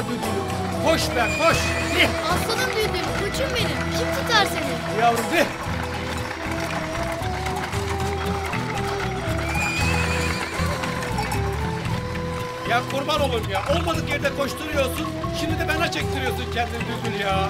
var düdüğüm. Koş be koş. Aslanım düdüğüm, koçum benim. Kim tutar seni? Yavrum de. Ya kurban olun ya. Olmadık yerde koşturuyorsun. Şimdi de bana çektiriyorsun kendini düdül ya.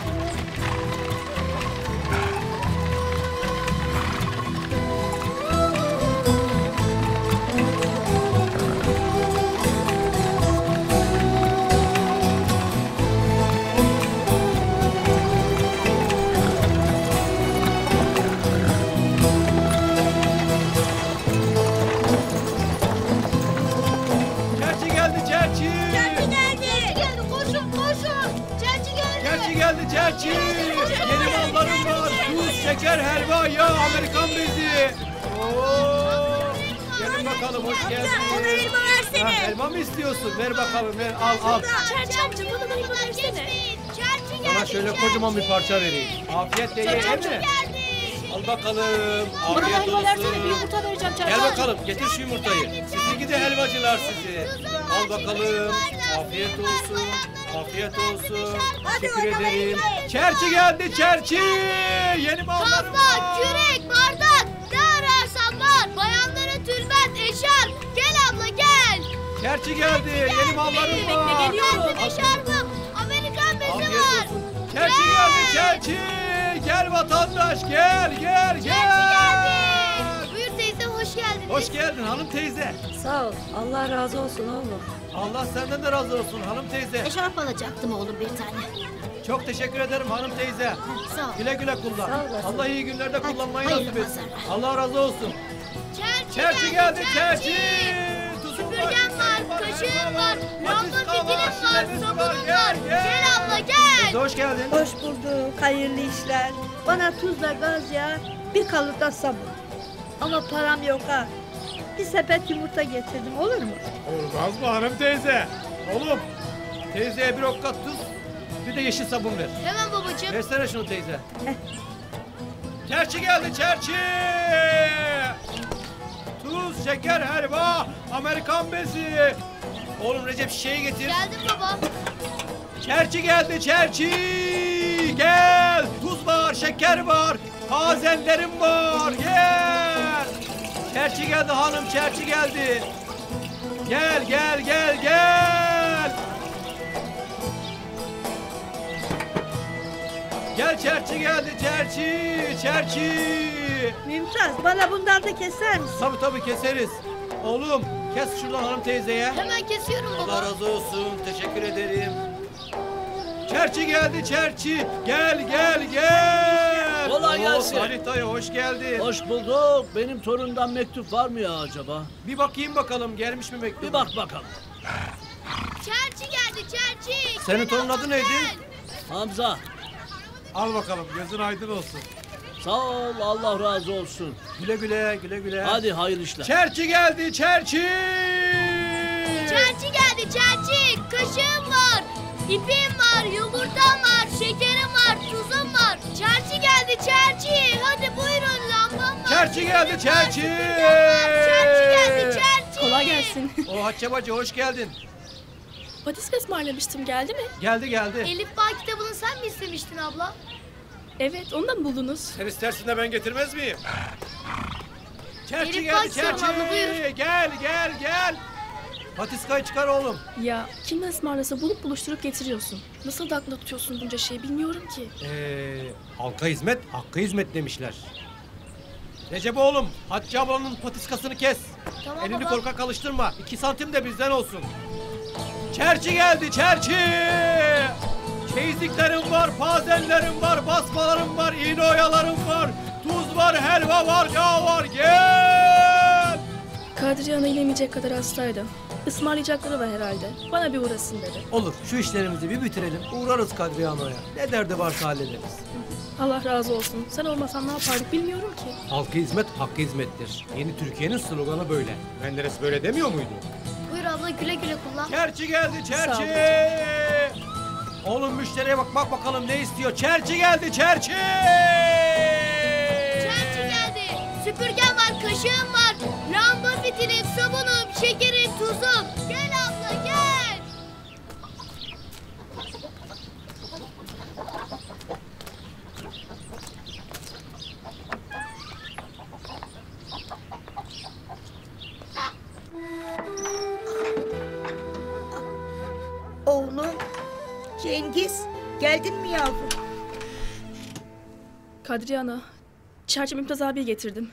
Çerçi, yeni mallarım var. Tuz, şeker, helva, yağ, Amerikan bezi. Oo, gelin bakalım, hoş geldin. Ona elma versene. Ha, elma mı istiyorsun? Ver bakalım, ver. Al. Çerçi amca bana da elma versene. Sana şöyle kocaman bir parça vereyim. Afiyetle ye, mi? Al bakalım. Afiyet olsun. Versene, bir yumurta vereceğim Çerçi. Gel bakalım, getir şu yumurtayı. Sizinki de helvacılar sizi. Al bakalım. Afiyet olsun. Afiyet olsun. Teşekkür ederim. Çerçi geldi, çerçi. Yeni mallarım var. Kazma, kürek, bardak. Ne ararsan var. Bayanlara tülbent, eşarp. Gel abla gel. Çerçi geldi. Yeni mallarım var. Geliyorum. Eşarpım. Amerikan bezi Afiyet var. olsun. Çerçi geldi, çerçi. Gel vatandaş, gel. Çerçi geldi. Buyur teyze, hoş geldiniz. Hoş geldin hanım teyze. Sağ ol. Allah razı olsun oğlum. Allah senden de razı olsun hanım teyze. Eşarp alacaktım oğlum bir tane. Çok teşekkür ederim hanım teyze. Sağ ol. Güle güle kullan. Sağ olasın. Allah iyi günlerde kullanmayı hayırlı nasip etsin. pazarlar. Allah razı olsun. Çerçi geldi, çerçi. Tuzum Süpürgem var, kaşığım var, lamba fitilim var, sabunum var. Gel. Gel abla gel. Teyze hoş geldin. Hoş bulduk. Hayırlı işler. Bana tuzla gaz yağı, bir kalıpta sabun. Ama param yok ha. Bir sepet yumurta getirdim, olur mu? Olmaz mı hanım teyze? Oğlum, teyzeye bir okkat tuz, bir de yeşil sabun ver. Hemen babacığım. Versene şunu teyze. Heh. Çerçi geldi, çerçi! Tuz, şeker, helva, Amerikan bezi. Oğlum Recep şişeyi getir. Geldim baba. Çerçi geldi, çerçi! Gel! Tuz var, şeker var, tazenlerim var, gel! Çerçi geldi hanım, çerçi geldi. Gel. Gel çerçi geldi, çerçi. Mümtaz, bana bundan da keser misin? Tabii keseriz. Oğlum kes şuradan hanım teyzeye. Hemen kesiyorum baba. Allah razı olsun, teşekkür ederim. Çerçi geldi, çerçi. Gel. Kolay gelsin. Salih dayı hoş geldin. Hoş bulduk. Benim torundan mektup var mı ya acaba? Bir bakayım bakalım gelmiş mi mektup? Bir bak bakalım. Çerçi geldi, çerçi. Senin torunun adı neydi? Hamza. Al bakalım gözün aydın olsun. Sağ ol, Allah razı olsun. Güle. Hadi hayırlı işler. Çerçi geldi, çerçi. Çerçi geldi, çerçi. Kaşığım var, ipim var, yumurtam var, şekerim var, tuzum var. Çerçi geldi, çerçi. Hadi buyurun, lambam var. Çerçi geldi, çerçi. Çerçi geldi, çerçi. Kolay gelsin. O Hatice bacı hoş geldin. Patiska ısmarlamıştım, geldi mi? Geldi. Elif Bağ kitabını sen mi istemiştin abla? Evet, onu da mı buldunuz? Sen istersin de ben getirmez miyim? Çerçi Elif geldi, bak sen çerçi. abla, buyur. Gel. Patiskayı çıkar oğlum. Ya kim ısmarlasa bulup buluşturup getiriyorsun. Nasıl da aklında tutuyorsun bunca şey bilmiyorum ki. Halka hizmet, hakka hizmet demişler. Recep oğlum, Hatice ablanın patiskasını kes. Tamam Elini baba. korkak alıştırma. 2 santim de bizden olsun. Çerçi geldi, çerçi. Çeyizliklerim var, pazenlerim var, basmalarım var, iğne oyalarım var. Tuz var, helva var, yağ var. Gel! Kadriye Ana inemeyecek kadar hastaydı. Ismarlayacakları var herhalde. Bana bir uğrasın dedi. Olur, şu işlerimizi bir bitirelim. Uğrarız Kadriye Ana'ya. Ne derdi varsa hallederiz. Allah razı olsun. Sen olmasan ne yapardık bilmiyorum ki. Halka hizmet, hakka hizmettir. Yeni Türkiye'nin sloganı böyle. Menderes böyle demiyor muydu? Buyur abla, güle kullan. Çerçi geldi, Sağ çerçi. ol. Oğlum müşteriye bak bakalım ne istiyor. Çerçi geldi, çerçi. Çerçi geldi. Süpürgem var, kaşığım var. Lamba fitilim, sabunum, şekerim, tuzum. Gel abla gel. Geldin mi yavrum? Kadriye Ana, Çerçi Mümtaz abiyi getirdim.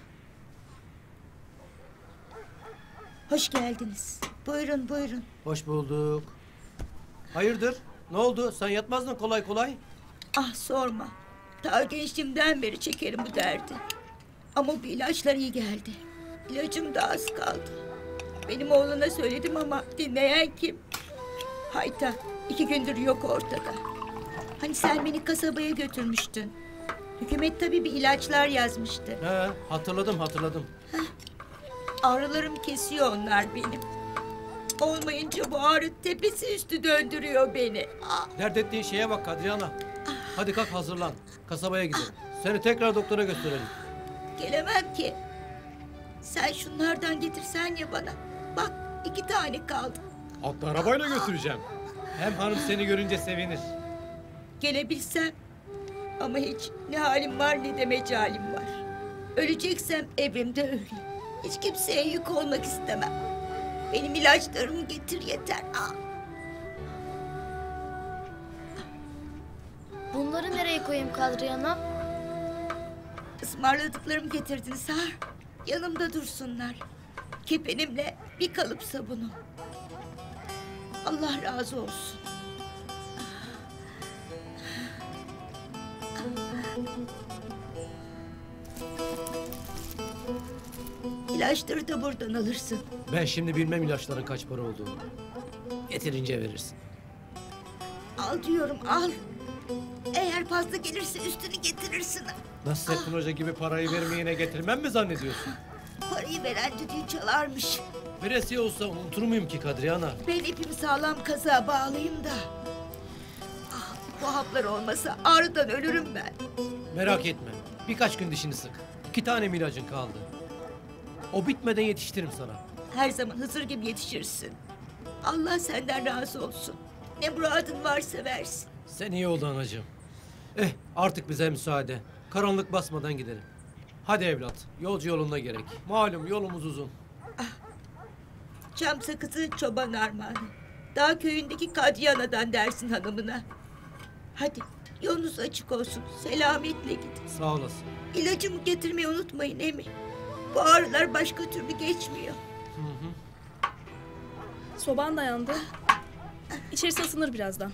Hoş geldiniz. Buyurun buyurun. Hoş bulduk. Hayırdır? Ne oldu? Sen yatmazdın kolay kolay. Ah sorma. Ta gençliğimden beri çekerim bu derdi. Ama bu ilaçlar iyi geldi. İlacım da az kaldı. Benim oğluna söyledim ama dinleyen kim? Hayta 2 gündür yok ortada. Hani sen beni kasabaya götürmüştün. Hükümet tabii bir ilaçlar yazmıştı. He, hatırladım. Ağrılarım kesiyor onlar benim. Olmayınca bu ağrı tepesi üstü döndürüyor beni. Ah, Dert ettiğin şeye bak Kadriye Ana. Hadi kalk hazırlan. Kasabaya gidelim. Seni tekrar doktora gösterelim. gelemem ki. Sen şunlardan getirsen ya bana. Bak 2 tane kaldı. Hatta arabayla götüreceğim. Hem hanım seni görünce sevinir. Gelebilsem. Ama hiç ne halim var ne de mecalim var. Öleceksem evimde öleyim. Hiç kimseye yük olmak istemem. Benim ilaçlarımı getir yeter. Ah. Bunları nereye koyayım Kadriye Ana? Ismarladıklarımı getirdiniz ha. Yanımda dursunlar. Kefenimle bir kalıp sabunum. Allah razı olsun. İlaçları da buradan alırsın. Ben şimdi bilmem ilaçların kaç para olduğunu. Getirince verirsin. Al diyorum al. Eğer fazla gelirse üstünü getirirsin. Nasrettin Hoca gibi parayı vermeyene getirmem mi zannediyorsun? Parayı veren düdüğü çalarmış. Veresiye olsa unutur muyum ki Kadriye Ana? Ben ipimi sağlam kazığa bağlayayım da. Ah, bu haplar olmasa ağrıdan ölürüm ben. Merak etme. Birkaç gün dişini sık. 2 tane mi ilacın kaldı? O bitmeden yetiştiririm sana. Her zaman Hızır gibi yetişirsin. Allah senden razı olsun. Ne muradın varsa versin. Sen iyi ol anacığım. Artık bize müsaade. Karanlık basmadan gidelim. Hadi evlat. Yolcu yolunda gerek. Malum yolumuz uzun. Çam sakızı çoban armağanı. Dağ köyündeki Kadriye Ana'dan dersin hanımına. Hadi yolunuz açık olsun. Selametle gidin. Sağ olasın. İlacımı getirmeyi unutmayın Emi. Bu ağrılar başka türlü geçmiyor. Soban da yandı. İçerisi ısınır birazdan.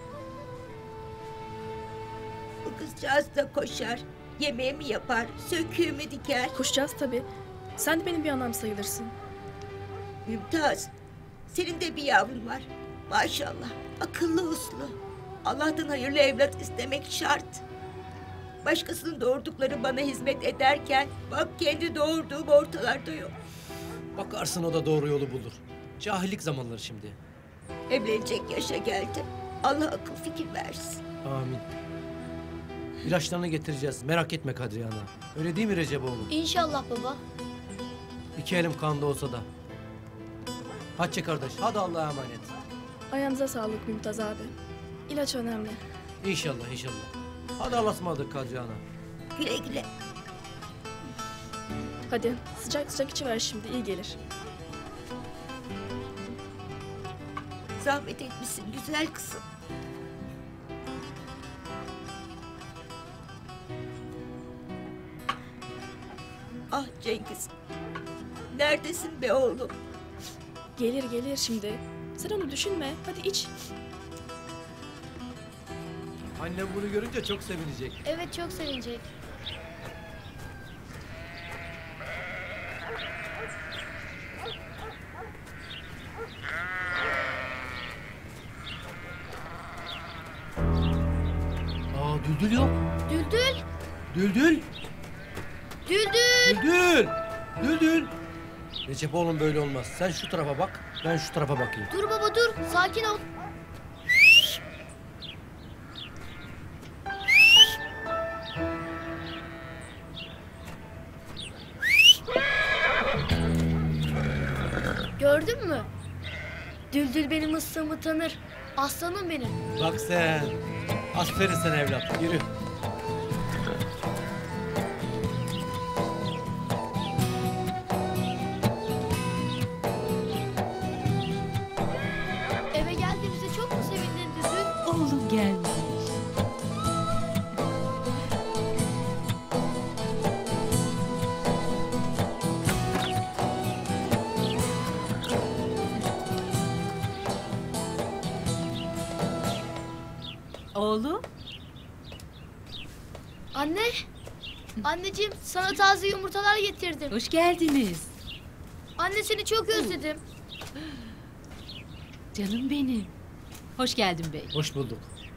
Bu kızcağız da koşar. Yemeğimi yapar. Söküğümü diker. Koşacağız tabii. Sen de benim bir anam sayılırsın. Mümtaz. Senin de bir yavrun var. Maşallah. Akıllı uslu. Allah'tan hayırlı evlat istemek şart. Başkasının doğurdukları bana hizmet ederken bak kendi doğurduğum ortalarda yok. Bakarsın o da doğru yolu bulur. Cahillik zamanları şimdi. Evlenecek yaşa geldi. Allah akıl fikir versin. Amin. İlaçlarını getireceğiz. Merak etme Kadriye Ana. Öyle değil mi Recep oğlum? İnşallah baba. 2 elim kanda olsa da. Hatice kardeş. Hadi Allah'a emanet. Ayağınıza sağlık Mümtaz abi. İlaç önemli. İnşallah. Hadi Allah'a ısmarladık Kadriye Ana. Güle güle. Hadi sıcak sıcak içiver şimdi, iyi gelir. Zahmet etmişsin güzel kızım. Ah Cengiz. Neredesin be oğlum? Gelir şimdi. Sen onu düşünme. Hadi iç. Annem bunu görünce çok sevinecek. Evet çok sevinecek. Düldül yok. Düldül. Düldül. Düldül. Düldül. Recep oğlum böyle olmaz. Sen şu tarafa bak. Ben şu tarafa bakayım. Dur baba dur. Sakin ol. Gördün mü? Düldül benim ıslığımı tanır. Aslanım benim. Bak sen. Aferin sen evlat. Yürü. Eve geldiğimizde çok mu sevindin Düldül? Oğlum gelmiş. Oğlum. Anne. Anneciğim sana taze yumurtalar getirdim. Hoş geldiniz. Anne seni çok özledim. Canım benim. Hoş geldin bey. Hoş bulduk.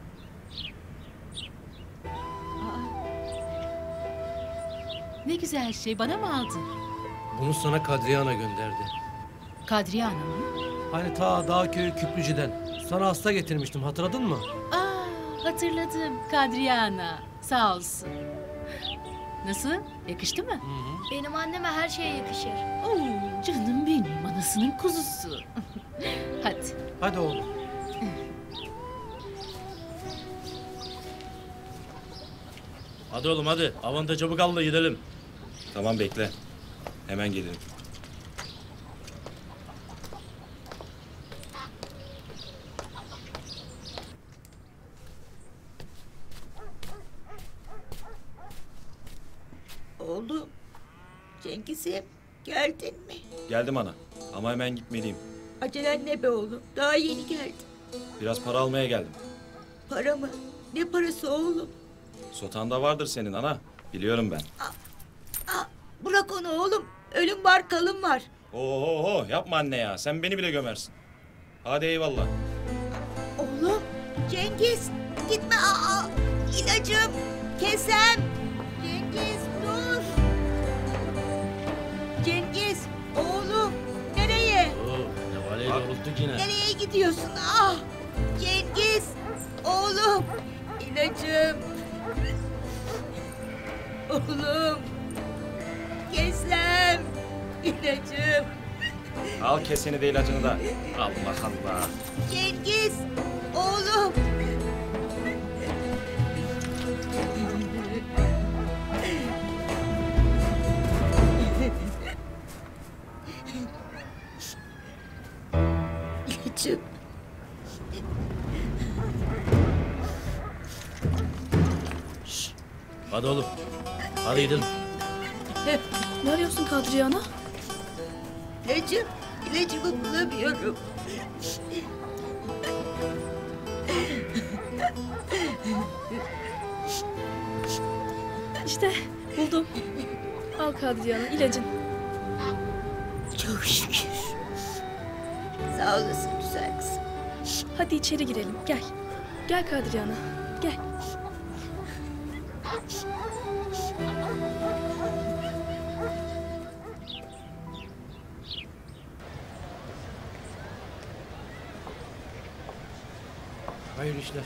Ne güzel şey. Bana mı aldın? Bunu sana Kadriye Ana gönderdi. Kadriye Hanım mı? Hani ta Dağköy Küplücü'den. Sana hasta getirmiştim, hatırladın mı? Hatırladım. Kadriye Ana. Sağ olsun. Nasıl? Yakıştı mı? Benim anneme her şey yakışır. Oo, canım benim. Anasının kuzusu. Hadi. Hadi oğlum. Hadi oğlum hadi. Avanta çabuk al da gidelim. Tamam bekle. Hemen gelirim. Oğlum. Cengiz'im geldin mi? Geldim ana. Ama hemen gitmeliyim. Acelen ne be oğlum? Daha yeni geldin. Biraz para almaya geldim. Para mı? Ne parası oğlum? Sotanda vardır senin ana. Biliyorum ben. Bırak onu oğlum. Ölüm var kalım var. Oho yapma anne ya. Sen beni bile gömersin. Hadi eyvallah. Oğlum. Cengiz. Gitme. İlacım. Kesem. Cengiz dur. Cengiz. Oğlum. Nereye? Ne var ya yorulduk yine. Nereye gidiyorsun? Ah! Cengiz! Oğlum! İlacım! Oğlum! Kesem! İlacım! Al keseni de ilacını da. Allah Allah. Cengiz! Oğlum! İlacım! Hadi oğlum. Hadi gidelim. Ne arıyorsun Kadriye Ana? İlacım! İlacımı bulamıyorum. İşte buldum. Al Kadriye Ana, ilacın. Çok şükür. Sağ olasın güzel kızım. Hadi içeri girelim, gel. Gel Kadriye Ana, gel. Hayırlı işler.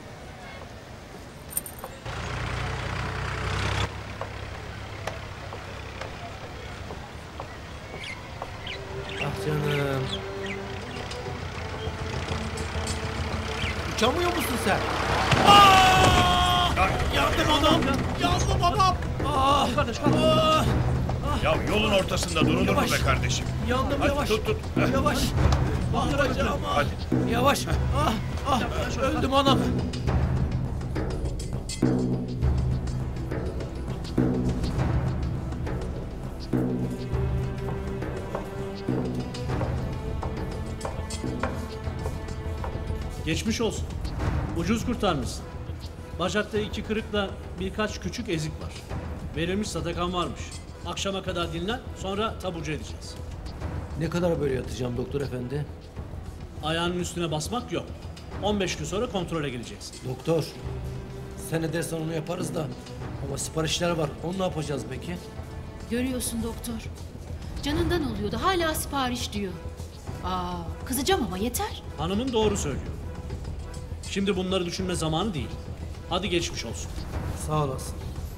Ah canım. Uçamıyor musun sen? Yandım adam. Yandım adam. Kardeş Ya yolun ortasında durulur mu Yavaş. be kardeşim? Yandım Hadi yavaş. tut. Yavaş. Bandıracağım. Hadi. Yavaş. Öldüm anam. Geçmiş olsun. Ucuz kurtarmışsın. Bacakta 2 kırıkla birkaç küçük ezik var. Verilmiş sadakan varmış. Akşama kadar dinlen, sonra taburcu edeceğiz. Ne kadar böyle yatacağım doktor efendi? Ayağının üstüne basmak yok. 15 gün sonra kontrole geleceksin. Doktor. Sen ne dersen onu yaparız da. Ama siparişler var. Onu ne yapacağız peki? Görüyorsun doktor. Canından oluyordu. Hala sipariş diyor. Kızacağım ama yeter. Hanımın doğru söylüyor. Şimdi bunları düşünme zamanı değil. Hadi geçmiş olsun. Sağ olasın.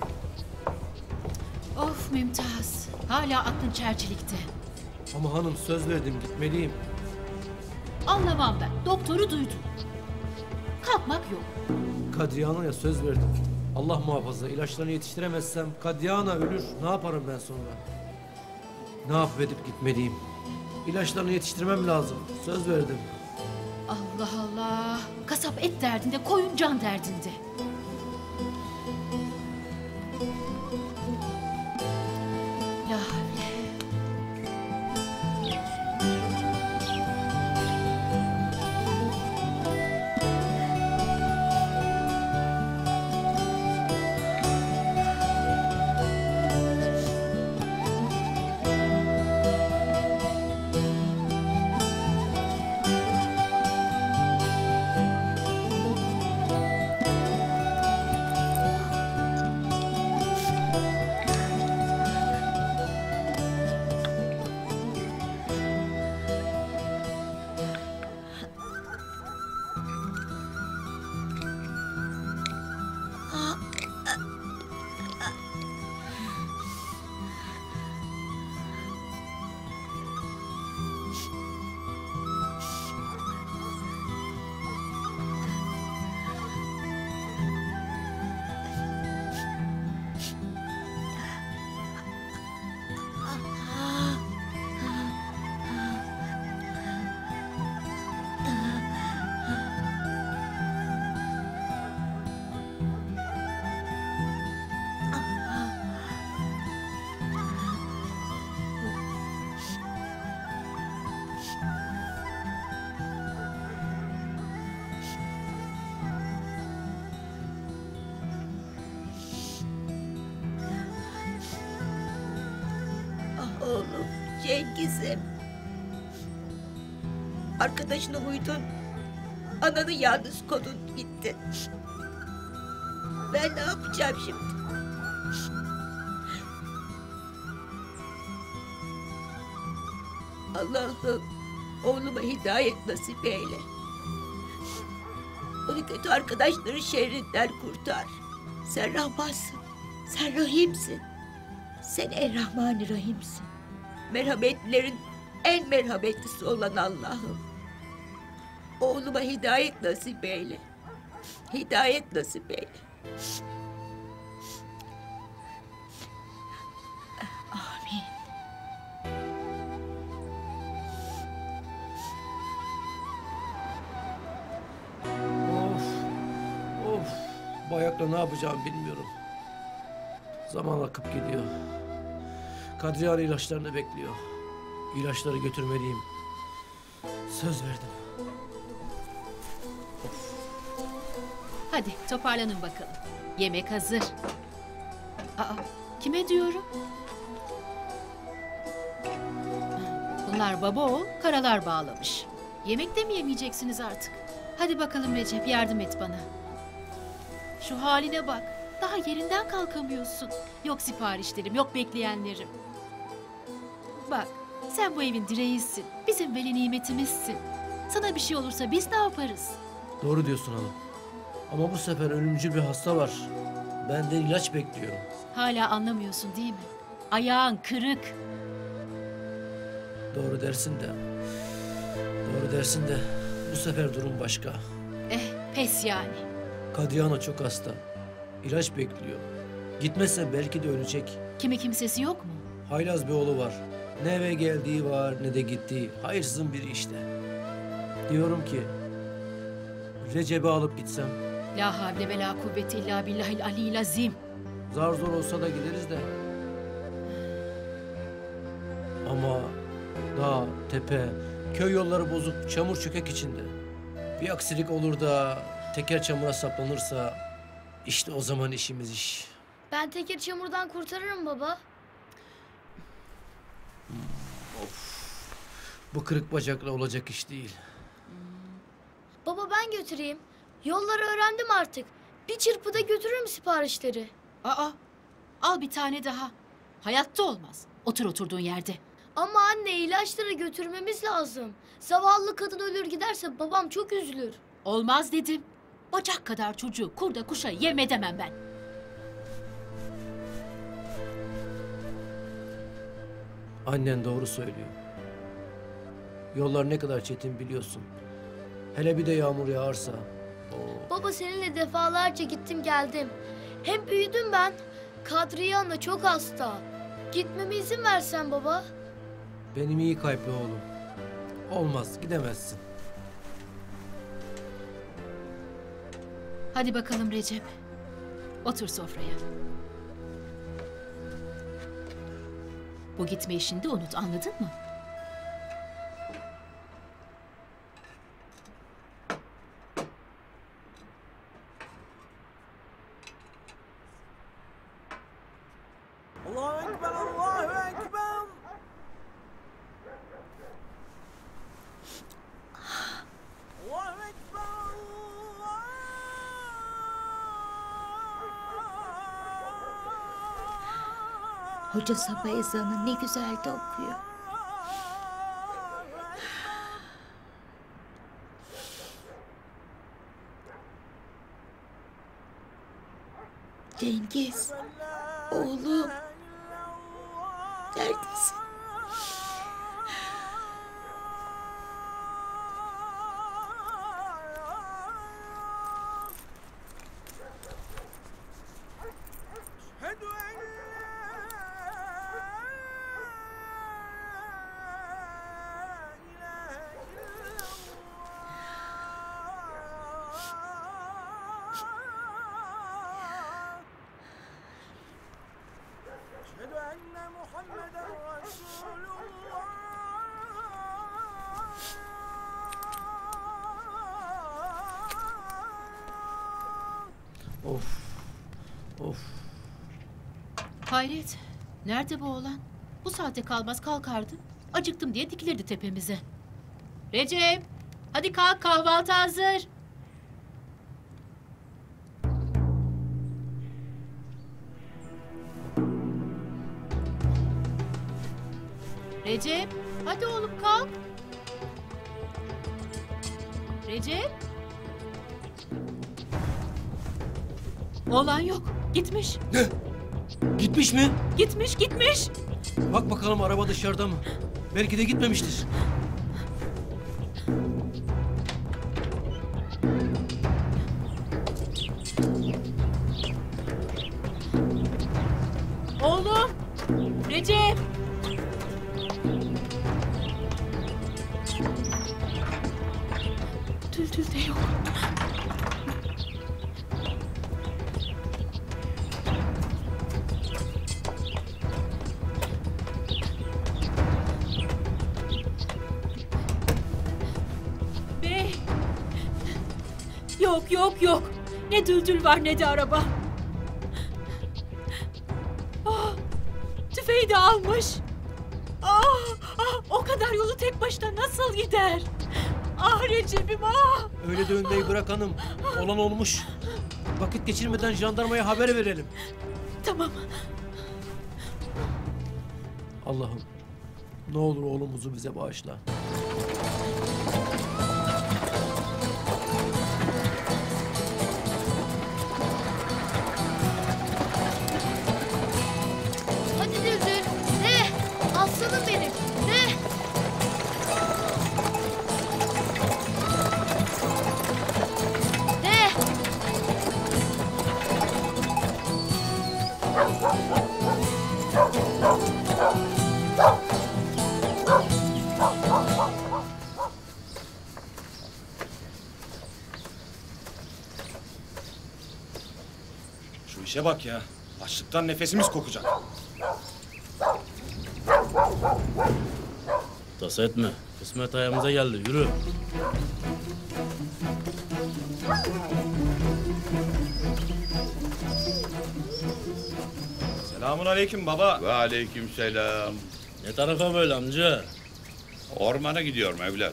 Of Mümtaz. Hala aklın çerçilikte. Ama hanım söz verdim gitmeliyim. Anlamam ben. Doktoru duydum. Kalkmak yok. Kadriye Ana'ya söz verdim. Allah muhafaza ilaçlarını yetiştiremezsem Kadriye Ana ölür. Ne yaparım ben sonra? Ne yapıp edip gitmeliyim? İlaçlarını yetiştirmem lazım. Söz verdim. Allah Allah. Kasap et derdinde, koyun can derdinde. La havle. Cengiz'im. Arkadaşına uydun. Ananı yalnız kodun gitti. Ben ne yapacağım şimdi? Allah'ım oğluma hidayet nasip eyle. Onu kötü arkadaşların şerrinden kurtar. Sen Rahmansın. Sen Rahimsin. Sen Er-Rahman-ı-Rahimsin. Merhametlilerin en merhametlisi olan Allah'ım. Oğluma hidayet nasip eyle. Hidayet nasip eyle. Amin. Of. Bu ayakla ne yapacağımı bilmiyorum. Zaman akıp gidiyor. Kadriye Hanım ilaçlarını bekliyor. İlaçları götürmeliyim. Söz verdim. Hadi toparlanın bakalım. Yemek hazır. Aa, kime diyorum? Bunlar baba oğul karalar bağlamış. Yemek de mi yemeyeceksiniz artık? Hadi bakalım Recep, yardım et bana. Şu haline bak. Daha yerinden kalkamıyorsun. Yok siparişlerim, yok bekleyenlerim. Bak, sen bu evin direğisin. Bizim veli nimetimizsin. Sana bir şey olursa biz ne yaparız? Doğru diyorsun hanım. Ama bu sefer ölümcül bir hasta var. Benden ilaç bekliyorum. Hala anlamıyorsun değil mi? Ayağın kırık. Doğru dersin de. Doğru dersin de. Bu sefer durum başka. Pes yani. Kadriye Ana çok hasta. İlaç bekliyor. Gitmezse belki de ölecek. Kimi kimsesi yok mu? Haylaz bir oğlu var. Ne eve geldiği var ne de gittiği. Hayırsızın biri işte. Diyorum ki Recep'i alıp gitsem. La havle ve la kuvvete illa billahil aliyyil azim. Zar zor olsa da gideriz de. Ama dağ, tepe, köy yolları bozuk, çamur çökek içinde. Bir aksilik olur da teker çamura saplanırsa işte o zaman işimiz iş. Ben Teker çamurdan kurtarırım baba. Bu kırık bacakla olacak iş değil. Baba ben götüreyim. Yolları öğrendim artık. Bir çırpıda götürürüm siparişleri. Aa, al bir tane daha. Hayatta olmaz. Otur oturduğun yerde. Ama anne ilaçları götürmemiz lazım. Zavallı kadın ölür giderse babam çok üzülür. Olmaz dedim. Bacak kadar çocuğu kurda kuşa yem edemem ben. Annen doğru söylüyor. Yollar ne kadar çetin biliyorsun. Hele bir de yağmur yağarsa. Baba seninle defalarca gittim geldim. Hem büyüdüm ben. Kadriye Ana çok hasta. Gitmeme izin versen baba. Benim iyi kalpli oğlum. Olmaz, gidemezsin. Hadi bakalım Recep. Otur sofraya. Bu gitme işini de unut, anladın mı? Allahu Ekber, Allahu Ekber. Allahu Ekber, Hoca sabah ezanı ne güzel de okuyor. Cengiz, oğlum, neredesin? Of. Of. Hayret, nerede bu oğlan? Bu saate kalmaz kalkardı. Acıktım diye dikilirdi tepemize. Recep, hadi kalk, kahvaltı hazır. Recep, hadi oğlum kalk. Recep. Oğlan yok, gitmiş. Ne? Gitmiş mi? Gitmiş. Bak bakalım araba dışarıda mı? Belki de gitmemiştir. Oğlum, Recep. Düldül de yok. Bey. Yok. Ne düldül var ne de araba. Tüfeği de almış. O kadar yolu tek başına nasıl gider? Recep'im Öyle dönmeyi bırak hanım. Olan olmuş. Vakit geçirmeden jandarmaya haber verelim. Tamam. Allah'ım ne olur oğlumuzu bize bağışla. Hadi Düldül. De. Aslanım benim. De. De. Şu işe bak ya. Açlıktan nefesimiz kokacak. Tasa etme. Kısmet ayağımıza geldi. Yürü. Selamun aleyküm baba. Ve aleykümselam. Ne tarafa böyle amca? Ormana gidiyorum evlat.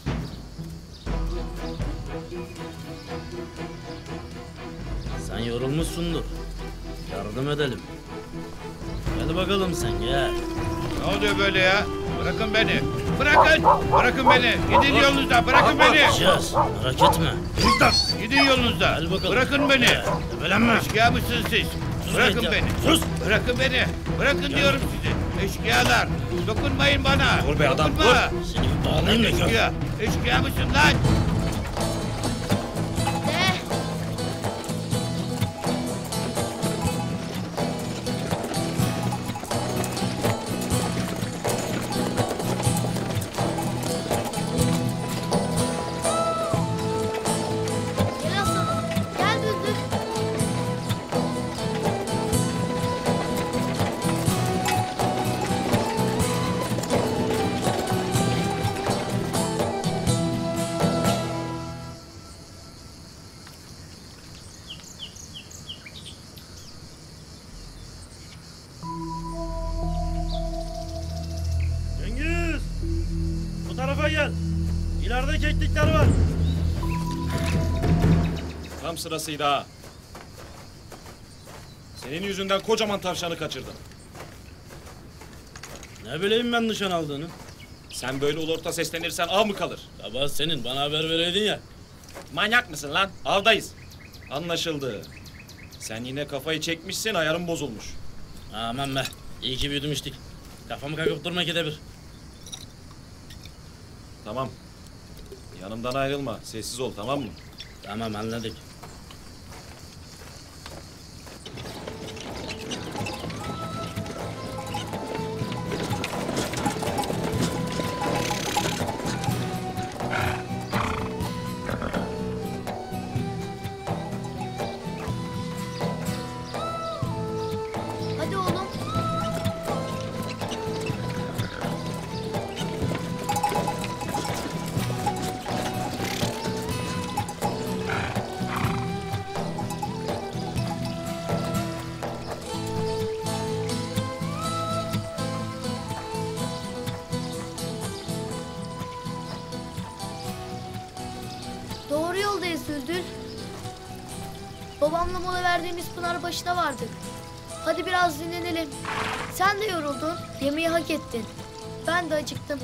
Sen yorulmuşsundur. Yardım edelim. Hadi bakalım sen gel. Ne oluyor böyle ya? Bırakın beni. Bırakın beni. Gidin yolunuzda. Bırakın beni. Yapacağız. Merak etme. Gidin yolunuzda. Gel bakalım. Bırakın beni. Ebelenme. Eşkıya mısınız siz? Bırakın ihtiyar. beni. Sus. Bırakın beni. Bırakın diyorum size. Eşkıyalar. Dokunmayın bana. Dur be adam, Dokunma. Seni bir bağlayayım da gör. Eşkıya. Eşkıya mısın lan? De. Gel aslanım. Gel Düldül. Cengiz! Bu tarafa gel. İleride keklikler var. Tam sırasıydı ha. Senin yüzünden kocaman tavşanı kaçırdım. Ne bileyim ben nişan aldığını. Sen böyle ulu orta seslenirsen av mı kalır? Kabahat senin. Bana haber vereydin ya. Manyak mısın lan? Avdayız. Anlaşıldı. Sen yine kafayı çekmişsin, ayarın bozulmuş. Aman be. İyi ki büyüdüm içtik. Kafamı kakıp durma ikide bir. Tamam. Yanımdan ayrılma. Sessiz ol, tamam mı? Tamam anladık. Hadi oğlum. Düldül. Babamla mola verdiğimiz pınar başına vardık. Hadi biraz dinlenelim. Sen de yoruldun. Yemeği hak ettin. Ben de acıktım.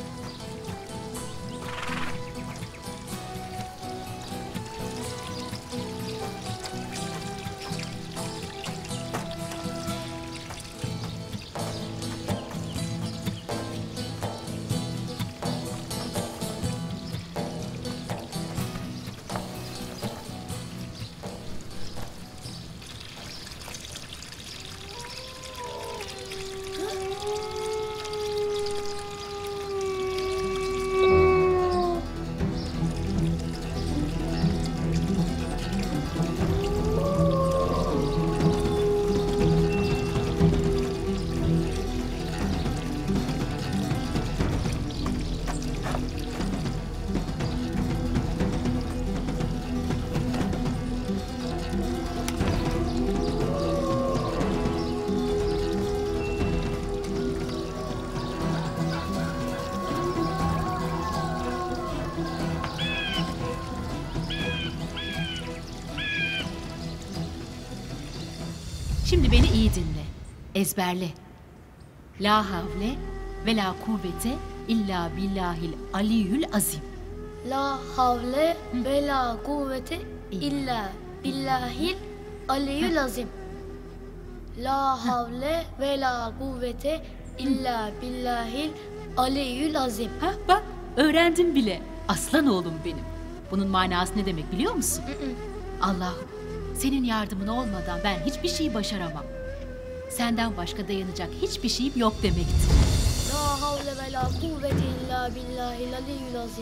Şimdi beni iyi dinle. Ezberle. La havle ve la kuvvete illa billahil aliyyül azim. La havle ve la kuvvete illa billahil aliyyül azim. La havle ve la kuvvete illa billahil aliyyül azim. Ha bak öğrendim bile. Aslan oğlum benim. Bunun manası ne demek biliyor musun? Allah'ım senin yardımın olmadan ben hiçbir şeyi başaramam. Senden başka dayanacak hiçbir şeyim yok demektir. La havle ve la kuvvete illa billahil aliyyül azim.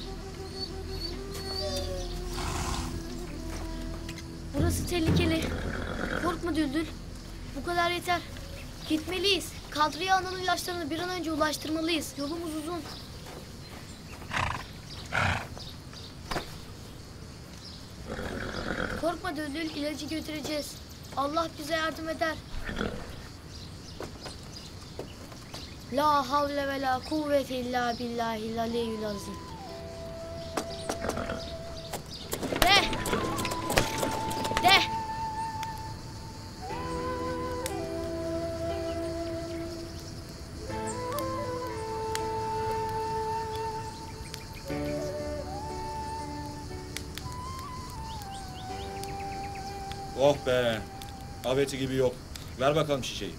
Burası tehlikeli. Korkma Düldül. Bu kadar yeter. Gitmeliyiz. Kadriye Ana'nın ilaçlarını bir an önce ulaştırmalıyız. Yolumuz uzun. Korkma Düldül, ilacı götüreceğiz. Allah bize yardım eder. La havle ve la kuvvete illa billahil aliyyül azim. De! De! Oh be. Aveti gibi yok. Ver bakalım şişeyi.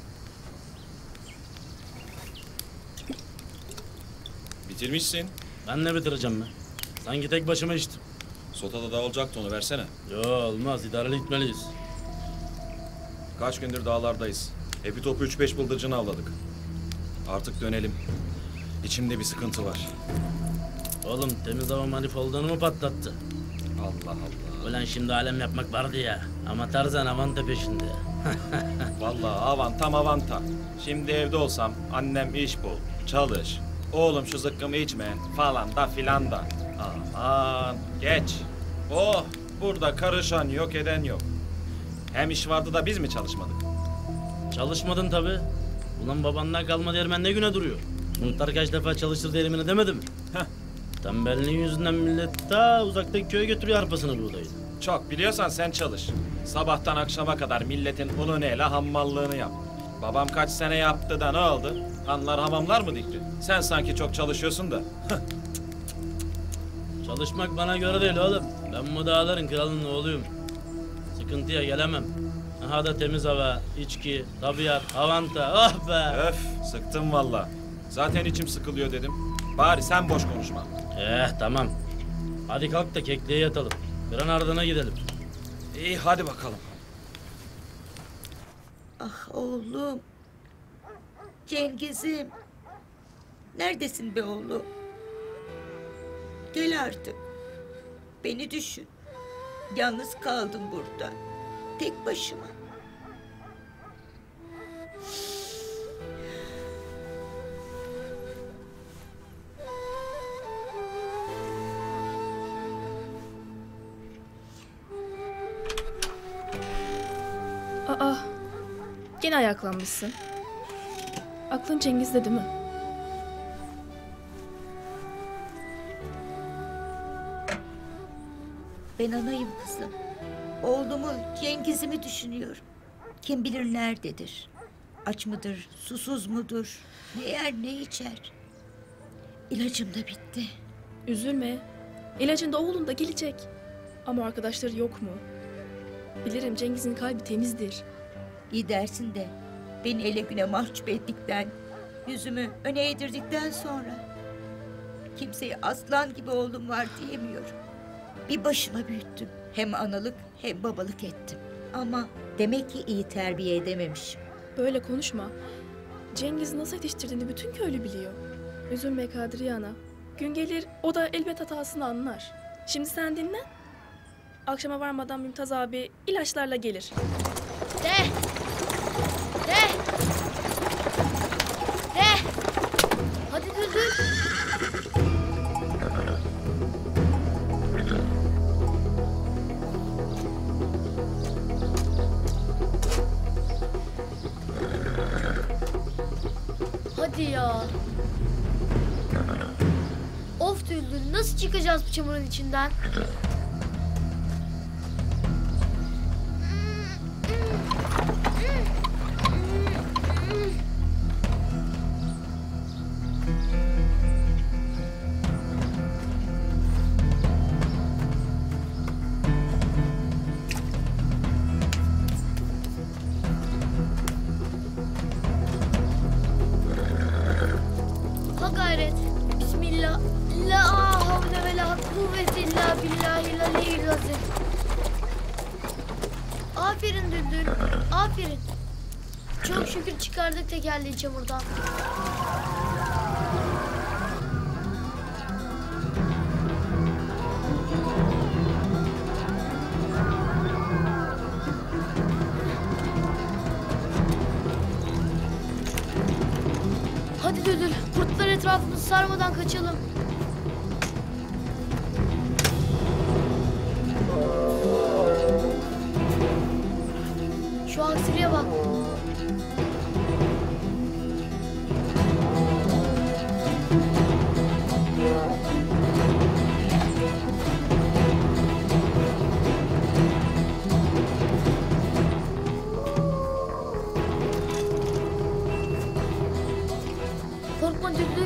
Bitirmişsin. Ben ne bitireceğim ben? Sanki tek başıma içtim. Sotada da olacaktı, onu versene. Yo olmaz, idareli gitmeliyiz. Kaç gündür dağlardayız. Hepi topu 3-5 bıldırcını avladık. Artık dönelim. İçimde bir sıkıntı var. Oğlum temiz hava manifoldunu mu patlattı? Allah Allah. Ulan şimdi alem yapmak vardı ya. Ama Tarzan avanta peşinde. Vallahi avantam avanta. Şimdi evde olsam annem iş bul, çalış. Oğlum şu zıkkımı içme falan da filan da. Aman geç. Oh, burada karışan yok eden yok. Hem iş vardı da biz mi çalışmadık? Çalışmadın tabi. Ulan babandan kalma dermen ne güne duruyor. Muhtar kaç defa çalıştır derimine demedi mi? Heh. Tembelliğin yüzünden millet ta uzaktaki köye götürüyor arpasını buğdayını. Çok biliyorsan sen çalış. Sabahtan akşama kadar milletin ununu ele hammallığını yap. Babam kaç sene yaptı da ne oldu? Hanlar hamamlar mı dikti? Sen sanki çok çalışıyorsun da. Çalışmak bana göre değil oğlum. Ben bu dağların kralının oğluyum. Sıkıntıya gelemem. Aha da temiz hava, içki, tabiat, avanta, oh be! Öf, sıktım valla. Zaten içim sıkılıyor dedim. Bari sen boş konuşma. Tamam. Hadi kalk da kekliğe yatalım. Bir an ardına gidelim. İyi hadi bakalım. Ah oğlum. Cengiz'im. Neredesin be oğlum? Gel artık. Beni düşün. Yalnız kaldım burada. Tek başıma. Aa, gene ayaklanmışsın. Aklın Cengiz'de değil mi? Ben anayım kızım. Oğlumu, Cengiz'imi düşünüyorum. Kim bilir nerededir? Aç mıdır, susuz mudur? Ne yer ne içer? İlacım da bitti. Üzülme. İlacın da oğlun da gelecek. Ama arkadaşları yok mu? Bilirim Cengiz'in kalbi temizdir. İyi dersin de beni ele güne mahcup ettikten, yüzümü öne eğdirdikten sonra kimseye aslan gibi oğlum var diyemiyorum. Bir başıma büyüttüm. Hem analık hem babalık ettim. Ama demek ki iyi terbiye edememişim. Böyle konuşma. Cengiz'i nasıl yetiştirdiğini bütün köylü biliyor. Üzülme Kadriye ana. Gün gelir o da elbet hatasını anlar. Şimdi sen dinlen. Akşama varmadan Mümtaz abi ilaçlarla gelir. De! De! De! Hadi Düldül. Hadi ya. Of Düldül, nasıl çıkacağız bu çamurun içinden? Ha gayret. Bismillah. La havle ve la kuvvete illa billahil aliyyil azim. Aferin Düldül. Aferin. Çok şükür çıkardık tekerleği çamurdan. Hadi Düldül, kurtlar etrafımızı sarmadan kaçalım. Şu aksiliğe bak. Korkma Düldül.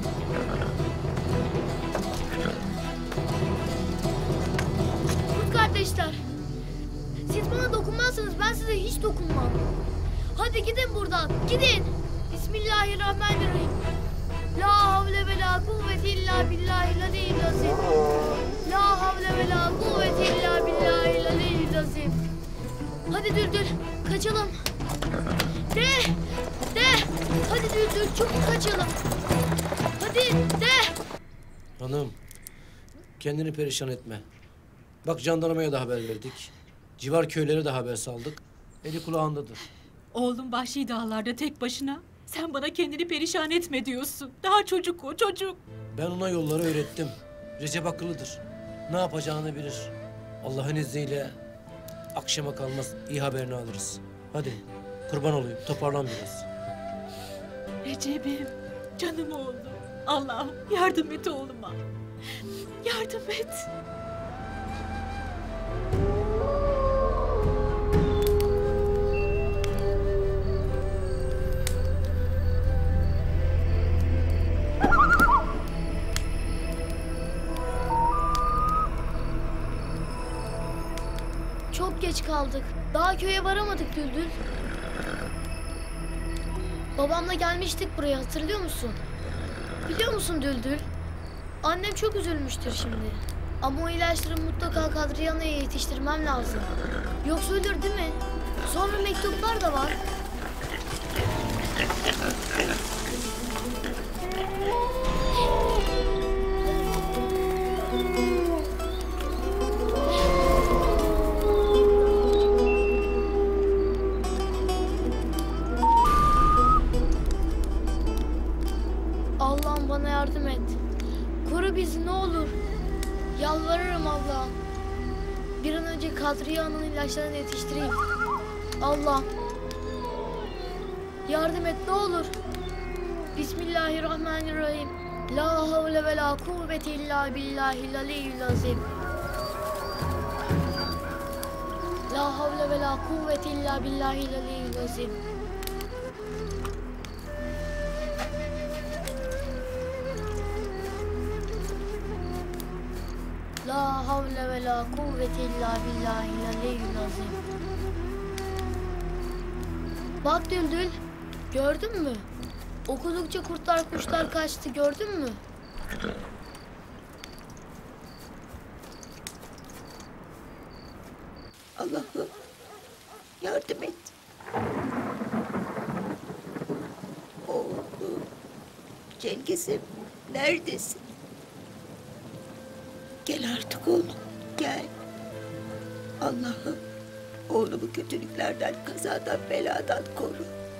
Kurt kardeşler. Siz bana dokunmazsanız ben size hiç dokunmam. Hadi gidin buradan. Gidin. Bismillahirrahmanirrahim. La havle ve la kuvvete illa billahil aliyyil azim. La havle ve la kuvvete illa billahil aliyyil azim. Hadi Düldül kaçalım. De! De! Hadi Düldül çabuk kaçalım. Hadi de! Hanım, kendini perişan etme. Bak jandarmaya da haber verdik. Civar köylere de haber saldık. Eli kulağındadır. Oğlum vahşi dağlarda tek başına. Sen bana kendini perişan etme diyorsun. Daha çocuk o, çocuk. Ben ona yolları öğrettim. Recep akıllıdır. Ne yapacağını bilir. Allah'ın izniyle akşama kalmaz iyi haberini alırız. Hadi kurban olayım, toparlan biraz. Recep'im, canım oğlum. Allah'ım yardım et oğluma. Yardım et. Çok geç kaldık. Daha köye varamadık Düldül. Babamla gelmiştik buraya, hatırlıyor musun? Biliyor musun Düldül? Annem çok üzülmüştür şimdi. Ama o ilaçları mutlaka Kadriye Ana'ya yetiştirmem lazım. Yoksa ölür değil mi? Sonra mektuplar da var. Allah'ım bana yardım et. Koru bizi ne olur. Yalvarırım Allah'ım. Bir an önce Kadriye Ana'nın ilaçlarını yetiştireyim. Allah. Yardım et ne olur. Bismillahirrahmanirrahim. La havle ve la kuvvete illa billahil aliyyil azim. La havle ve la kuvvete illa billahil aliyyil azim. La havle ve la kuvvete illa billahil aliyyil azim. Bak Düldül, gördün mü? Okudukça kurtlar kuşlar kaçtı, gördün mü? Allah'ım yardım et. Oğlum, Cengiz'im neredesin? Gel artık oğlum, gel. Allah'ım oğlumu kötülüklerden, kazadan, beladan koru.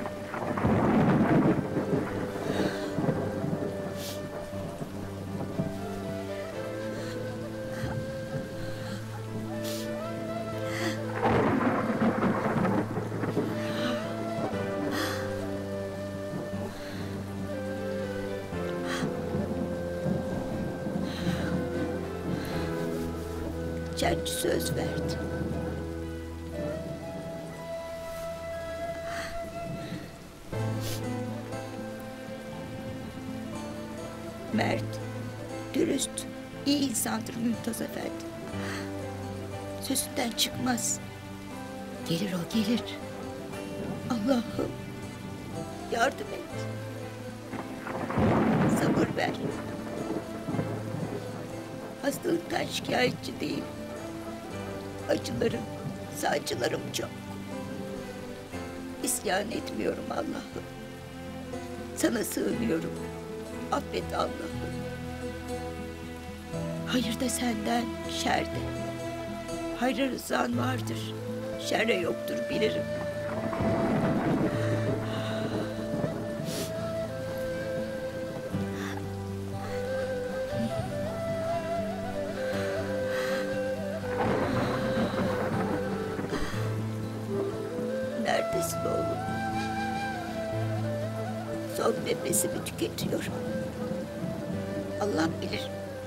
Çerçi söz verdi. Mert, dürüst, iyi insandır Mümtaz Efendi. Sözünden çıkmaz. Gelir o, gelir. Allah'ım yardım et. Sabır ver. Hastalıktan şikayetçi değil. Acılarım, sancılarım çok. İsyan etmiyorum Allah'ım. Sana sığınıyorum. Affet Allah'ım. Hayır da senden, şer de. Hayra rızan vardır. Şerre yoktur bilirim. Neredesin oğlum? Son nefesimi tüketiyorum. Allah bilir.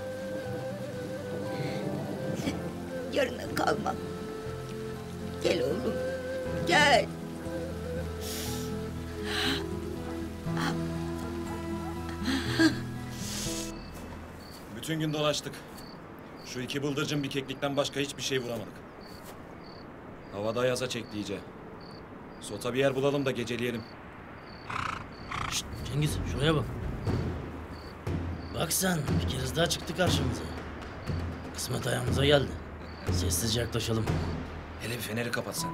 Yarına kalmam. Gel oğlum, gel. Bütün gün dolaştık. Şu iki bıldırcın bir keklikten başka hiçbir şey vuramadık. Havada yaza çekti iyice. Sota bir yer bulalım da geceleyelim. Şşt, Cengiz şuraya bak. Bak sen bir kez daha çıktı karşımıza. Kısmet ayağımıza geldi. Sessizce yaklaşalım. Hele bir feneri kapat sen.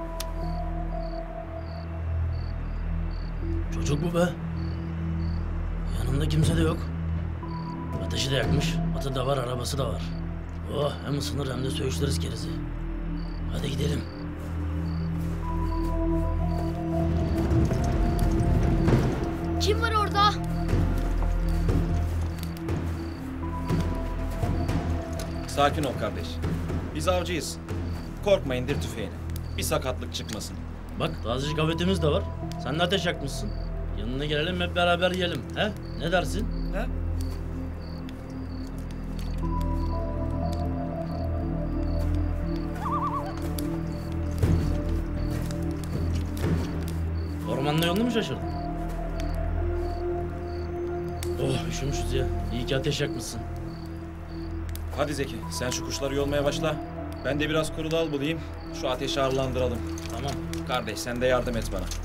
Çocuk bu be. Yanında kimse de yok. Ateşi de yakmış. Atı da var, arabası da var. Oh, hem ısınır hem de söğüşleriz kerizi. Hadi gidelim. Kim var orada? Sakin ol kardeş. Biz avcıyız. Korkma, indir tüfeğini. Bir sakatlık çıkmasın. Bak tazecik avetimiz de var. Sen de ateş yakmışsın. Yanına gelelim hep beraber yiyelim. He? Ne dersin? He? Ormanda yolunu mu şaşırdın? Oh üşümüşüz ya. İyi ki ateş yakmışsın. Hadi Zeki, sen şu kuşları yolmaya başla. Ben de biraz kuru dal bulayım. Şu ateşi ağırlandıralım. Tamam. Kardeş sen de yardım et bana.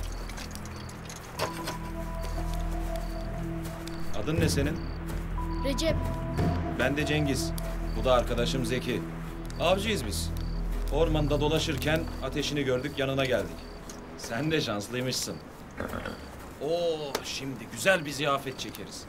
Adın ne senin? Recep. Ben de Cengiz. Bu da arkadaşım Zeki. Avcıyız biz. Ormanda dolaşırken ateşini gördük, yanına geldik. Sen de şanslıymışsın. Oo, şimdi güzel bir ziyafet çekeriz.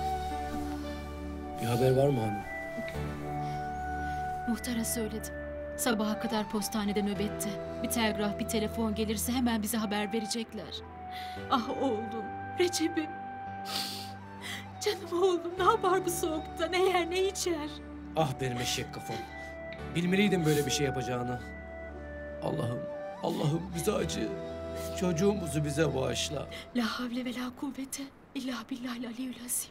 Bir haber var mı hanım? Muhtara söyledim. Sabaha kadar postanede nöbette. Bir telgraf, bir telefon gelirse hemen bize haber verecekler. Ah oğlum, Recep'im. Canım oğlum, ne yapar bu soğukta? Ne yer ne içer? Ah benim eşek kafam. Bilmeliydim böyle bir şey yapacağını. Allah'ım, Allah'ım bize acı. Çocuğumuzu bize bağışla. La havle ve la kuvvete illa billahil aliyyül azim.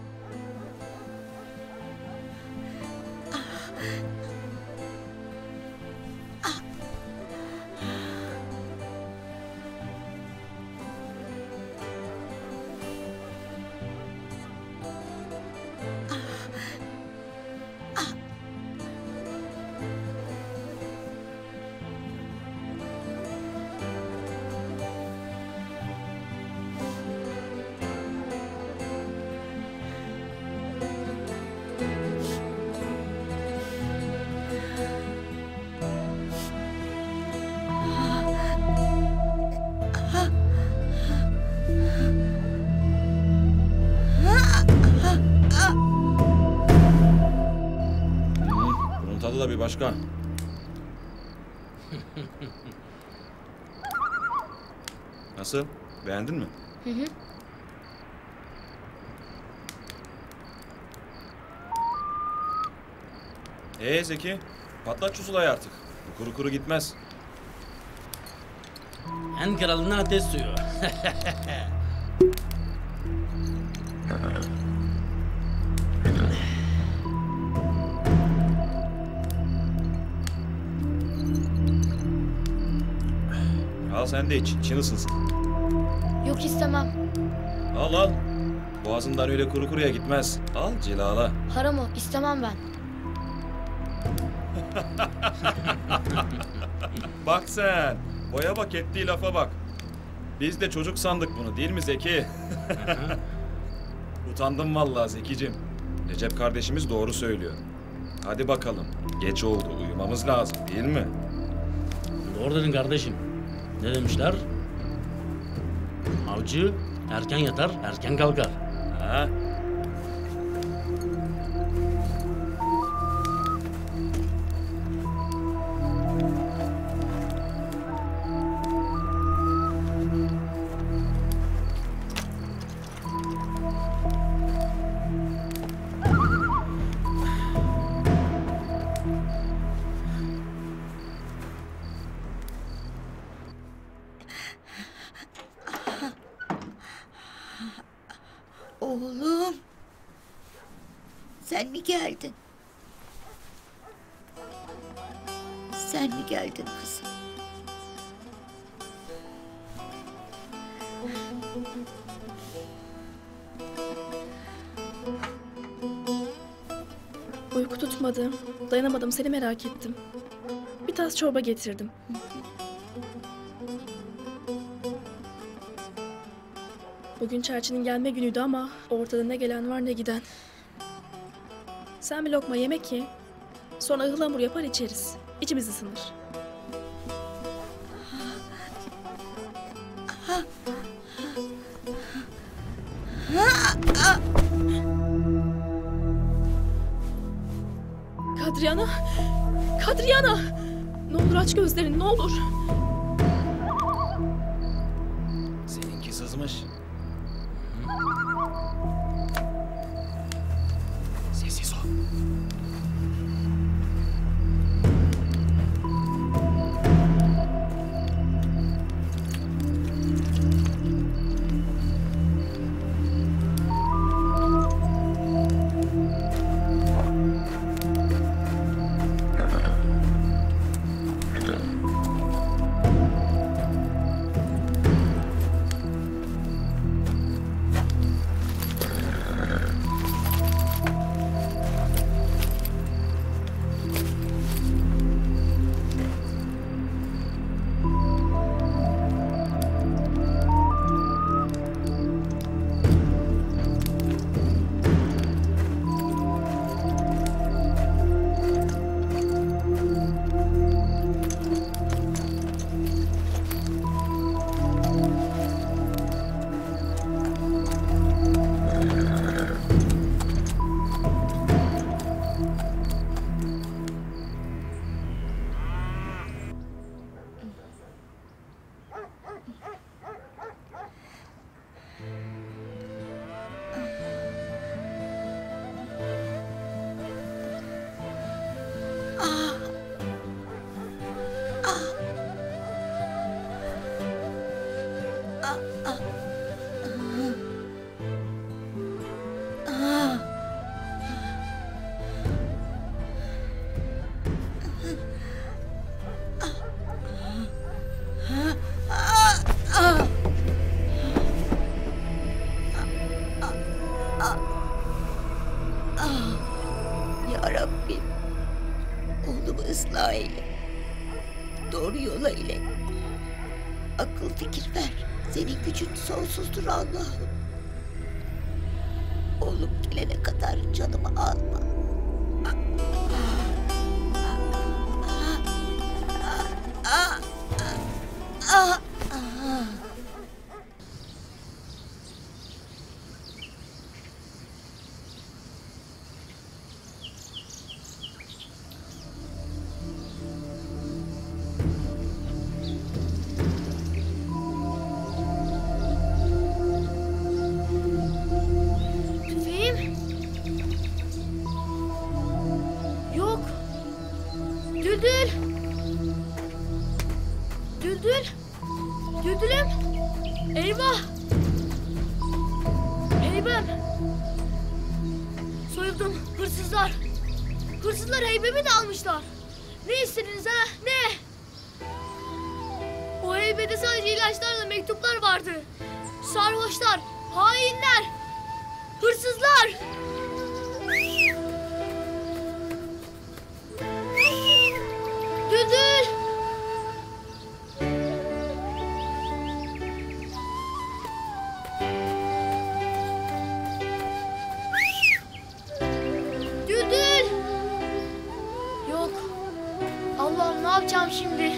Bunun tadı da bir başka. Nasıl? Beğendin mi? Hı hı. Zeki, patlat şu sulayı artık. Bu kuru kuru gitmez. En kralına ateş suyu. Al sen de iç, için ısınsın. Yok istemem. Al al. Boğazından öyle kuru kuruya gitmez. Al cilala. Haram o, istemem ben. Bak sen. Boya bak, ettiği lafa bak. Biz de çocuk sandık bunu, değil mi Zeki? Utandım vallahi Zekicim. Recep kardeşimiz doğru söylüyor. Hadi bakalım. Geç oldu. Uyumamız lazım, değil mi? Doğru dedin kardeşim. Ne demişler? Avcı erken yatar, erken kalkar. Ha? Oğlum. Sen mi geldin? Sen mi geldin kızım? Uyku tutmadı. Dayanamadım, seni merak ettim. Bir tas çorba getirdim. Bugün Çerçi'nin gelme günüydü ama ortada ne gelen var ne giden. Sen bir lokma yemek ye. Sonra ıhlamur yapar içeriz. İçimiz ısınır. Kadriyana! Kadriyana! Ne olur aç gözlerini, ne olur. Seninki sızmış. Sessiz ol. Ya Rabbim, oğlumu ıslah eyle. Doğru yola ile. Akıl fikir ver. Senin gücün sonsuzdur Allah'ım. Oğlum gelene kadar canımı alma. Tüfeğim? Yok. Düldül. Düldül. Düldülüm. Eyvah. Heybem. Soyuldum. Hırsızlar. Hırsızlar heybemi de almışlar. Ne istediniz ha? Ne? O heybede sadece ilaçlarla mektuplar vardı. Sarhoşlar, hainler, hırsızlar. Düldül. Düldül. Yok. Allah'ım ne yapacağım şimdi?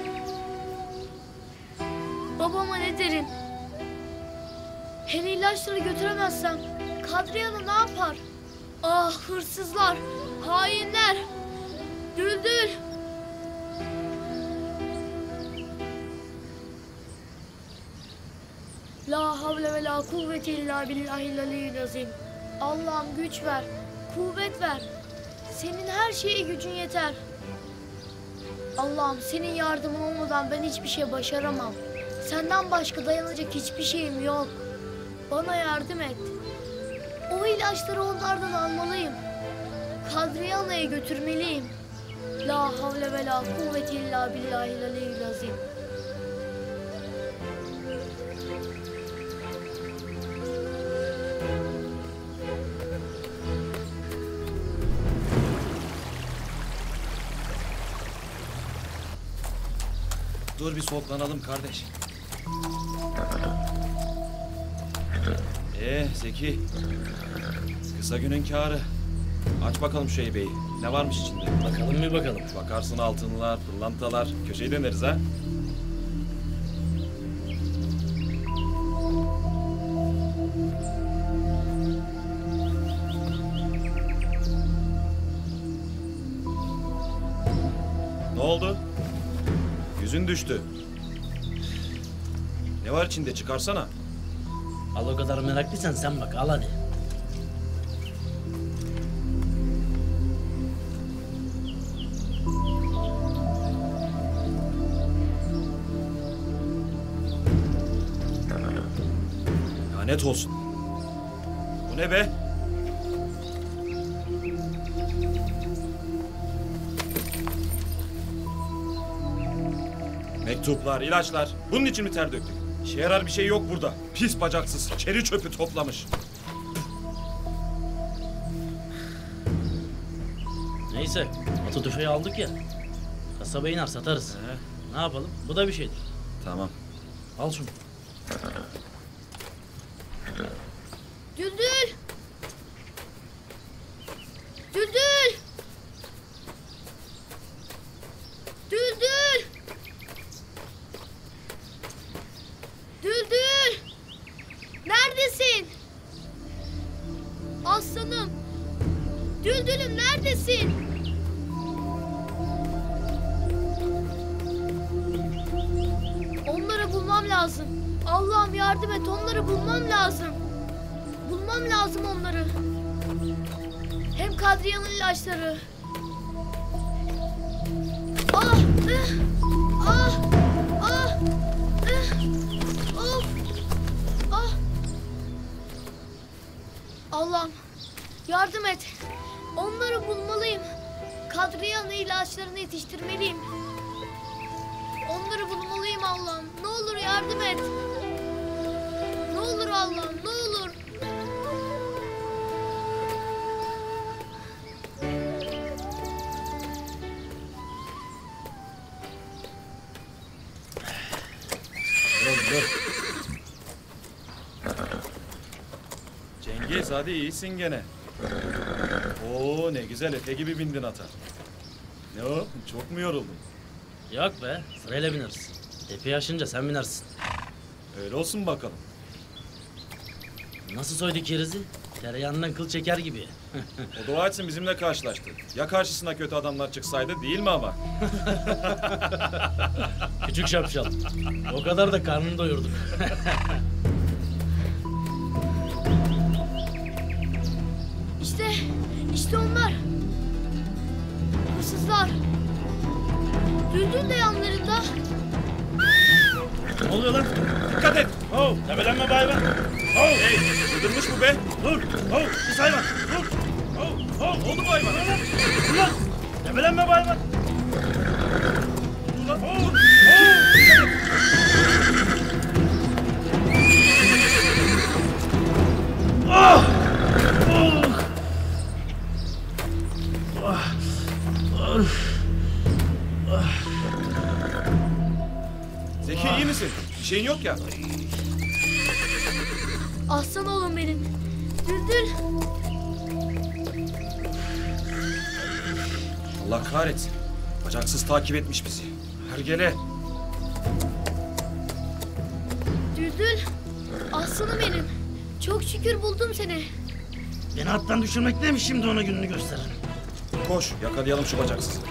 Babama ne derim? Hele ilaçları götüremezsem Kadriye Ana ne yapar? Ah hırsızlar, hainler, Düldül. La havle ve la kuvvete illa billahil aliyyil azim. Allah'ım güç ver, kuvvet ver. Senin her şeye gücün yeter. Allah'ım senin yardımın olmadan ben hiçbir şey başaramam. Senden başka dayanacak hiçbir şeyim yok. Bana yardım et. O ilaçları onlardan almalıyım. Kadriye Ana'ya götürmeliyim. La havle ve la kuvvete illa billahil aliyyil azim. Dur bir soluklanalım kardeş. Zeki. Kısa günün kârı. Aç bakalım şu heybeyi. Ne varmış içinde? Bakalım bir bakalım. Bakarsın altınlar, pırlantalar. Köşeyi döneriz ha. Ne oldu? Yüzün düştü. Ne var içinde? Çıkarsana. Al o kadar meraklıysan sen bak, al hadi. Lanet olsun. Bu ne be? Mektuplar, ilaçlar. Bunun için mi ter döktük? İşe yarar bir şey yok burada. Pis bacaksız, çeri çöpü toplamış. Neyse, atı tüfeği aldık ya. Kasaba iner satarız. Ne yapalım? Bu da bir şeydir. Tamam. Al şunu. Düldül. Düldül. Düldül. Düldül. Neredesin? Aslanım. Düldülüm neredesin? Onları bulmam lazım. Allah'ım yardım et, onları bulmam lazım. Bulmam lazım onları. Hem Kadriye'nin ilaçları. Ah! Ah! Ah! Of! Allah'ım yardım et. Onları bulmalıyım. Kadriye Ana ilaçlarını yetiştirmeliyim. Onları bulmalıyım Allah'ım. Ne olur yardım et. Ne olur Allah'ım, ne olur. Cengiz hadi iyisin gene. Oo ne güzel Efe gibi bindin ata. Ne o? Çok mu yoruldun? Yok be, sırayla bineriz. Epey aşınca sen binersin. Öyle olsun bakalım. Nasıl soyduk kerizi? Tereyağından kıl çeker gibi. O dua etsin bizimle karşılaştı. Ya karşısına kötü adamlar çıksaydı değil mi ama? Küçük şapşal. O kadar da karnını doyurduk. İşte onlar. Hırsızlar. Düldül de yanlarında. Ne oluyor lan? Dikkat et! Oh, tepelenme be hayvan. Oh! Hey, çıldırmış bu be! Dur! Oh, pis hayvan! Dur! Oh, oh, oldu bu hayvan! Dur lan! Tepelenme be hayvan! Dur lan! Oh! Dur! Oh! Oh! Ah! Ah! Zeki iyi misin? Bir şeyin yok ya. Aslan oğlum benim. Düldül. Allah kahretsin. Bacaksız takip etmiş bizi. Hergele. Düldül. Aslanım benim. Çok şükür buldum seni. Beni attan düşürmek neymiş şimdi ona gününü gösteririm. Koş yakalayalım şu bacaksızı.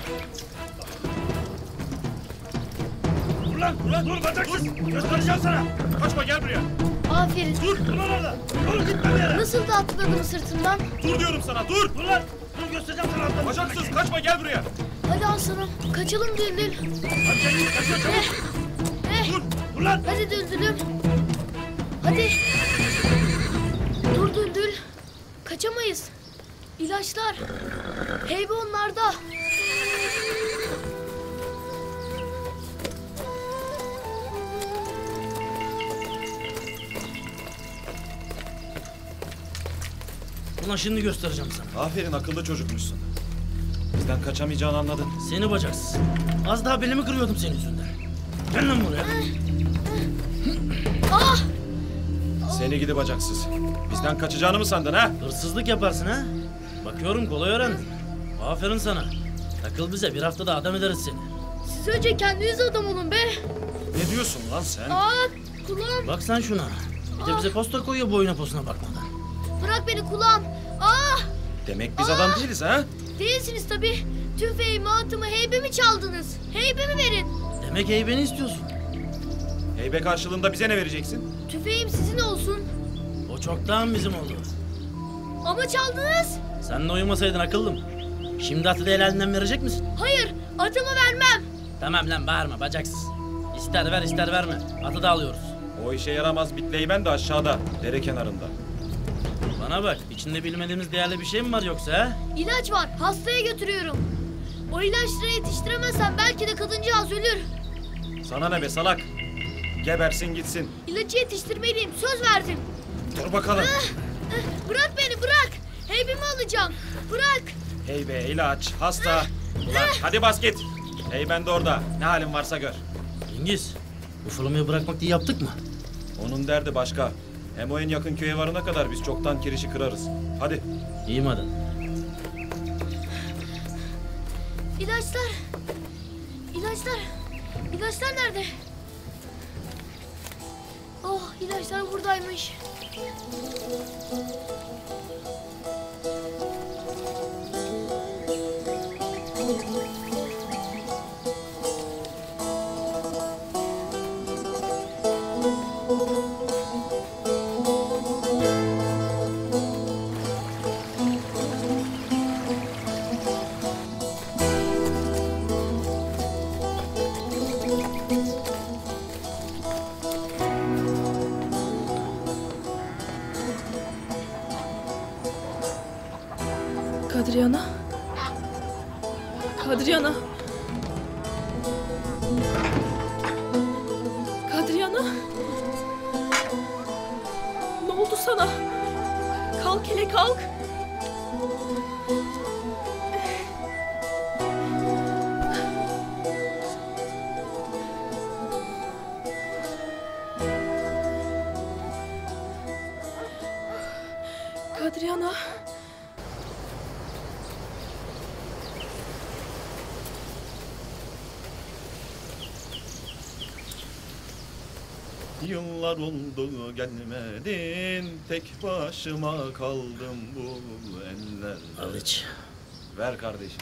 Dur lan! Dur bacaksız! Göstereceğim sana! Kaçma gel buraya. Aferin. Dur lan orada! Dur gitme bir yere! Nasıl da atladım sırtımdan. Dur diyorum sana dur. Dur lan! Dur göstereceğim sana attan! Bacaksız kaçma gel buraya. Hadi aslanım. Kaçalım Düldül. Hadi Cengiz kaçma çabuk! Dur. Dur lan! Hadi Düldül'üm. Hadi. Dur Düldül. Kaçamayız. İlaçlar. Heybe onlarda. Ulan şimdi göstereceğim sana. Aferin akıllı çocukmuşsun. Bizden kaçamayacağını anladın. Seni bacaksız. Az daha belimi kırıyordum senin yüzünden. Gel lan buraya. Ah! Seni gidi bacaksız. Bizden kaçacağını mı sandın ha? Hırsızlık yaparsın ha? Bakıyorum kolay öğrendin. Aferin sana. Takıl bize bir haftada adam ederiz seni. Siz önce kendiniz adam olun be. Ne diyorsun lan sen? Kulağım. Bak sen şuna. Bir de bize posta koyuyor boyuna posuna bakmadan. Bırak beni kulağım. Demek biz adam değiliz ha? Değilsiniz tabii. Tüfeğimi, atımı, heybemi çaldınız. Heybemi verin. Demek heybeni istiyorsun. Heybe karşılığında bize ne vereceksin? Tüfeğim sizin olsun. O çoktan bizim oldu. Ama çaldınız. Sen de uyumasaydın akıllım. Şimdi atı da el elinden verecek misin? Hayır, atımı vermem. Tamam lan bağırma bacaksız. İster ver ister verme. Atı da alıyoruz. O işe yaramaz bitleymen de aşağıda, dere kenarında. Bana bak içinde bilmediğimiz değerli bir şey mi var yoksa ha? İlaç var, hastaya götürüyorum. O ilaçları yetiştiremezsem belki de kadıncağız ölür. Sana ne be salak? Gebersin gitsin. İlacı yetiştirmeliyim, söz verdim. Dur bakalım. Bırak beni, bırak. Heybemi alacağım. Bırak. Heybe, ilaç, hasta. Ulan hadi bas git. Heyben de orada. Ne halin varsa gör. Cengiz, bu fırlamayı bırakmak diye yaptık mı? Onun derdi başka. Hem o en yakın köye varana kadar biz çoktan kirişi kırarız. Hadi. İyi madem. İlaçlar. İlaçlar. İlaçlar nerede? Oh, ilaçlar buradaymış. Kadriye ana. Kadriye ana. Kadriye ana. Ne oldu sana? Kalk hele kalk. Kadriye ana. Yıllar oldu gelmedin, tek başıma kaldım bu ellerde. Al iç. Ver kardeşim.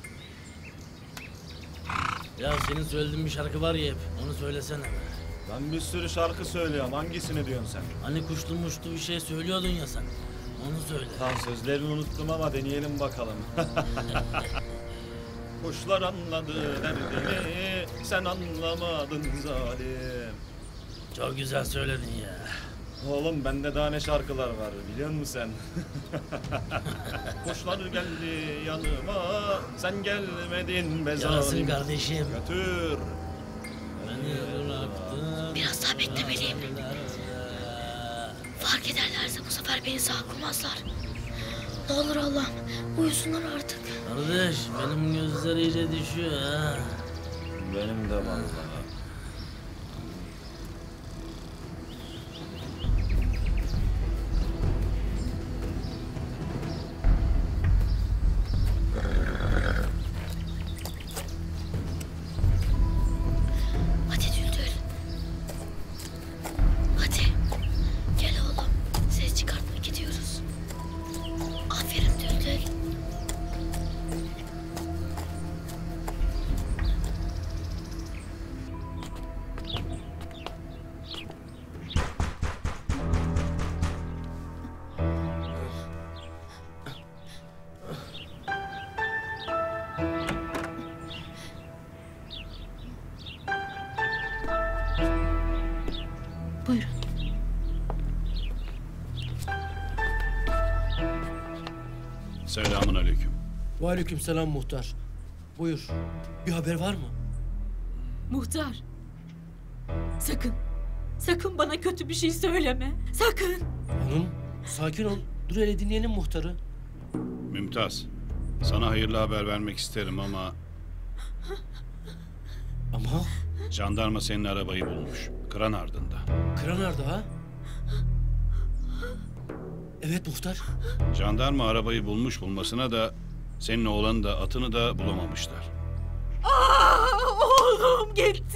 Ya senin söylediğin bir şarkı var ya hep. Onu söylesene. Ben bir sürü şarkı söylüyorum. Hangisini diyorsun sen? Hani kuşlu muşlu bir şey söylüyordun ya sen. Onu söyle. Tam sözlerini unuttum ama deneyelim bakalım. Kuşlar anladı derdini, sen anlamadın zalim. Çok güzel söyledin ya. Oğlum bende daha ne şarkılar var biliyor musun sen? Kuşlar geldi yanıma, sen gelmedin be zalim. Yarasın kardeşim. Götür. Beni bıraktın. Biraz daha beklemeliyim. Fark ederlerse bu sefer beni sağ kurmazlar. Ne olur Allah'ım uyusunlar artık. Kardeş benim gözler iyice düşüyor ha. Benim de vallahi. Hadi Düldül. Hadi. Gel oğlum. Ses çıkartma gidiyoruz. Aferin Düldül. Buyurun. Selamun aleyküm. Aleykümselam muhtar. Buyur. Bir haber var mı? Muhtar. Sakın. Sakın bana kötü bir şey söyleme. Sakın. Hanım sakin ol. Dur hele dinleyelim muhtarı. Mümtaz, sana hayırlı haber vermek isterim ama Ama jandarma senin arabayı bulmuş. Kıran ardında. Kıran nerede ha? Evet muhtar. Jandarma arabayı bulmuş bulmasına da senin oğlanı da atını da bulamamışlar. Oğlum gitti.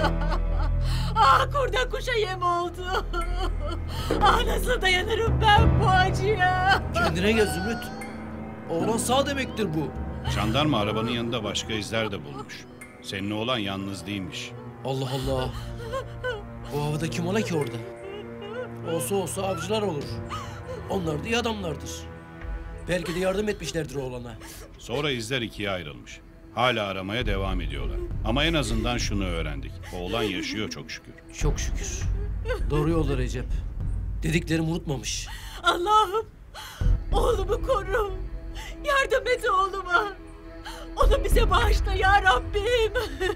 Kurda kuşa yem oldu. Nasıl dayanırım ben bu acıya? Kendine gel Zümrüt. Oğlan sağ demektir bu. Jandarma arabanın yanında başka izler de bulmuş. Senin oğlan yalnız değilmiş. Allah Allah. Bu havada kim ola ki orada? Olsa olsa avcılar olur. Onlar da iyi adamlardır. Belki de yardım etmişlerdir oğlana. Sonra izler ikiye ayrılmış. Hala aramaya devam ediyorlar. Ama en azından şunu öğrendik. Oğlan yaşıyor çok şükür. Çok şükür. Doğru yolda Recep. Dediklerimi unutmamış. Allah'ım oğlumu koru. Yardım et oğluma. Onu bize bağışla ya Rabbim.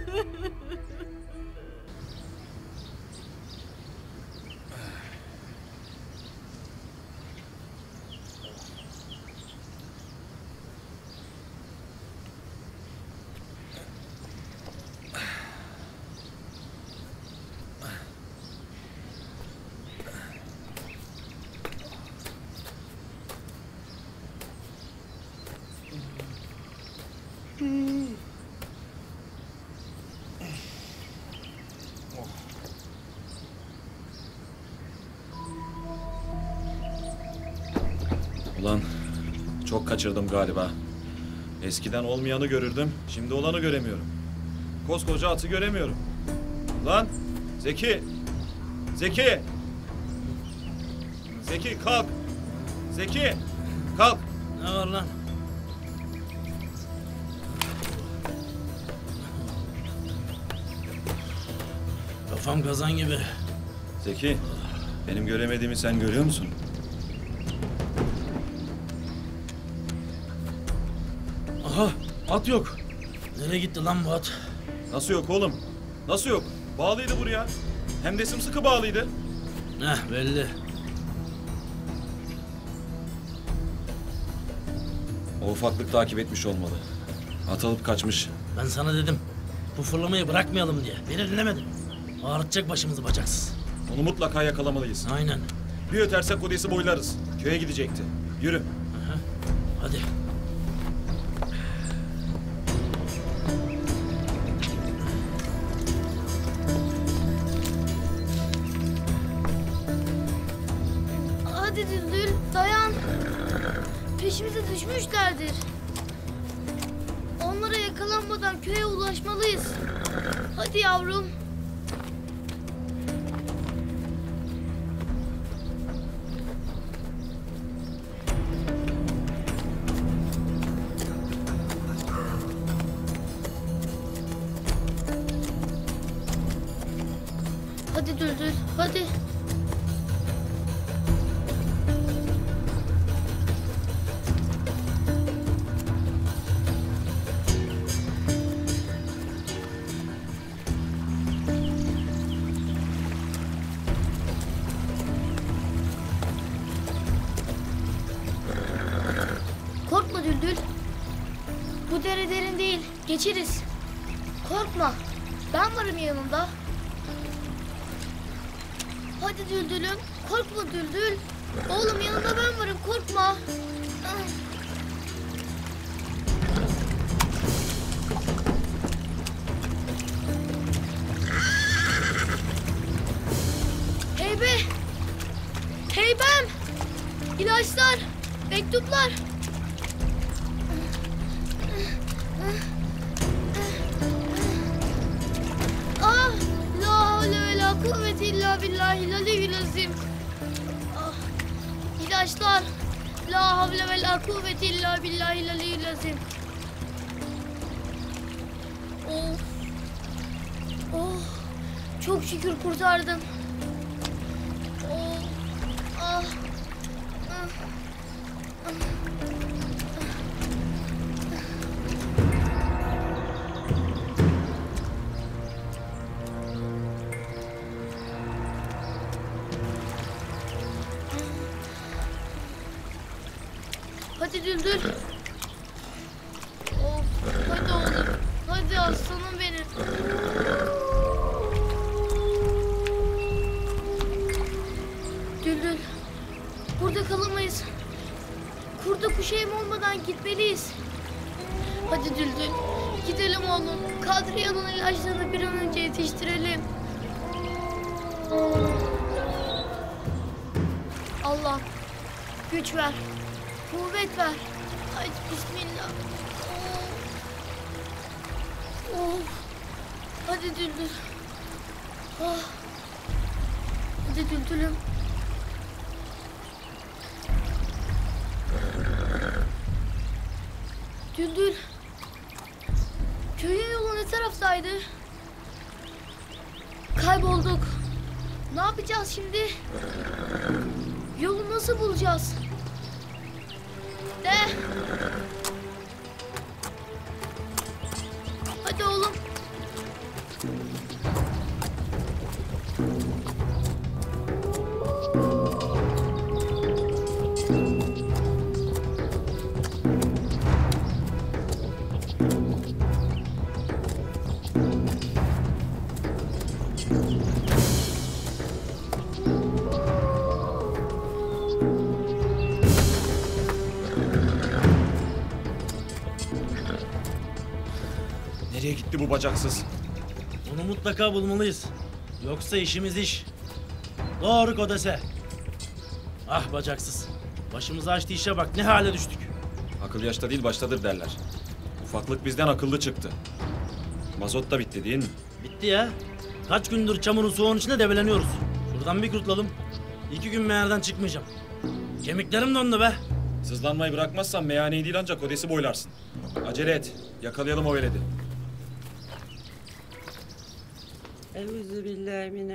Ulan çok kaçırdım galiba. Eskiden olmayanı görürdüm, şimdi olanı göremiyorum. Koskoca atı göremiyorum. Lan Zeki! Zeki! Zeki kalk! Zeki! Kalk! Ne var lan? Kafam kazan gibi. Zeki, benim göremediğimi sen görüyor musun? Aha, at yok. Nereye gitti lan bu at? Nasıl yok oğlum? Nasıl yok? Bağlıydı buraya. Hem de sımsıkı bağlıydı. Belli. O ufaklık takip etmiş olmalı. At alıp kaçmış. Ben sana dedim. Bu fırlamayı bırakmayalım diye. Beni dinlemedin. Ağrıtacak başımızı bacaksız. Onu mutlaka yakalamalıyız. Aynen. Bir ötersek Kodes'i boylarız. Köye gidecekti. Yürü. Aha. Hadi. Hadi Düldül dayan. Peşimize düşmüşlerdir. Onlara yakalanmadan köye ulaşmalıyız. Hadi yavrum. Hadi Düldül, hadi. Korkma Düldül. Bu dere derin değil, geçeriz. Korkma, ben varım yanında. Hadi Düldül'üm, korkma Düldül. Oğlum yanında ben varım, korkma. Heybe! Heybem! İlaçlar, mektuplar. Ah! La havle ve la kuvvete illa billahil aliyyil azim. Ah! İlaçlar. La havle ve la kuvvete illa billahil aliyyil azim. Oh! Oh! Çok şükür kurtardın. Oh! Ah! Ah! Ah! Hadi Düldül. Of, hadi oğlum. Hadi aslanım benim. Düldül. Burada kalamayız. Kurda kuş yem olmadan gitmeliyiz. Hadi Düldül. Gidelim oğlum. Kadriye'nin ilaçlarını bir an önce yetiştirelim. Allah güç ver. Kuvvet ver. Hadi bismillah. Oh. Oh. Hadi Düldül. Oh. Hadi Düldül'üm. Düldül. Köyün yolu ne taraftaydı? Kaybolduk. Ne yapacağız şimdi? Yolu nasıl bulacağız? De. Hadi oğlum. Nereye gitti bu bacaksız? Onu mutlaka bulmalıyız. Yoksa işimiz iş. Doğru Kodes'e. Ah bacaksız. Başımızı açtı işe bak, ne hale düştük. Akıl yaşta değil baştadır derler. Ufaklık bizden akıllı çıktı. Mazot da bitti değil mi? Bitti ya. Kaç gündür çamurun soğuğun içinde debeleniyoruz. Şuradan bir kurtulalım. 2 gün meğerden çıkmayacağım. Kemiklerim dondu be. Sızlanmayı bırakmazsan meyhaneyi değil ancak Kodes'i boylarsın. Acele et. Yakalayalım o veledi.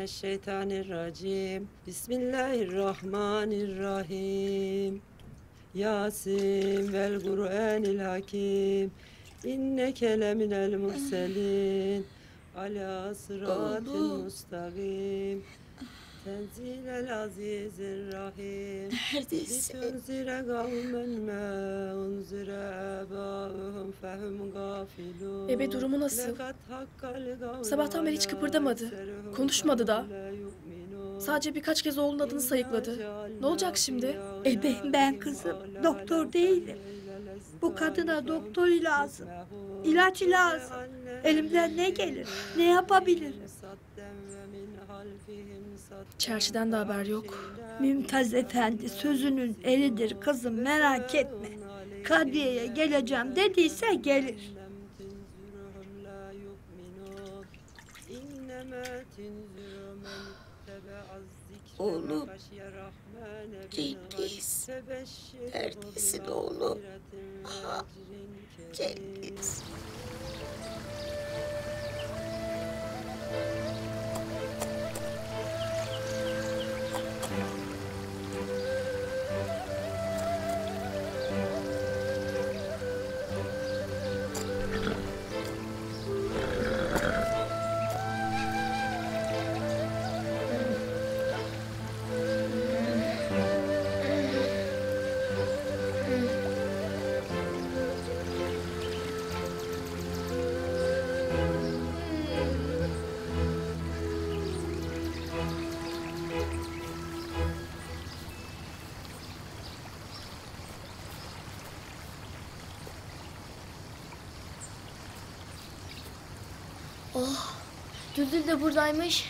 Euzubillahimineşşeytanirracim. Bismillahirrahmanirrahim. Yasin vel Kur'anil Hakim. İnneke leminel murselin. Ala sıratin mustakim. Tenzilel azizir rahim. Neredesin? Litunzire kavmen me unzire ebâhum fehum gafilun. Bebe durumu nasıl? Sabahtan beri hiç kıpırdamadı. Konuşmadı da. Sadece birkaç kez oğlunun adını sayıkladı. Ne olacak şimdi? Ben kızım. Doktor değilim. Bu kadına doktor lazım. İlaç lazım. Elimden ne gelir? Ne yapabilirim? Çarşıdan da haber yok. Mümtaz Efendi sözünün eridir kızım, merak etme. Kadriye'ye geleceğim dediyse gelir. Oğlum, Cengiz, neredesin oğlum? Ah, Cengiz. Oh, Düldül de buradaymış.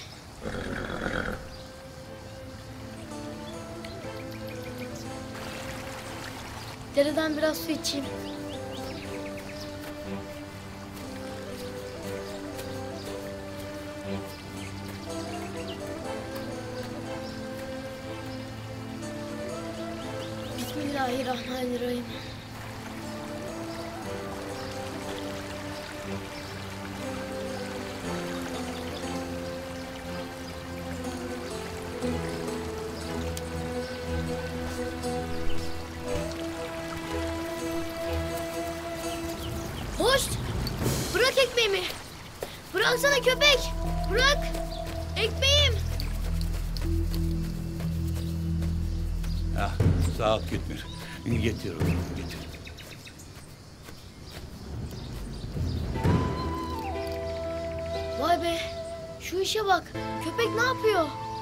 Dereden biraz su içeyim. Bismillahirrahmanirrahim. Hoş! Bırak ekmeğimi! Bıraksana köpek! Bırak! Ekmeğim! Ah, sağ ol Gitmir. Getir oğlum, getir. Vay be! Şu işe bak! Köpek ne yapıyor?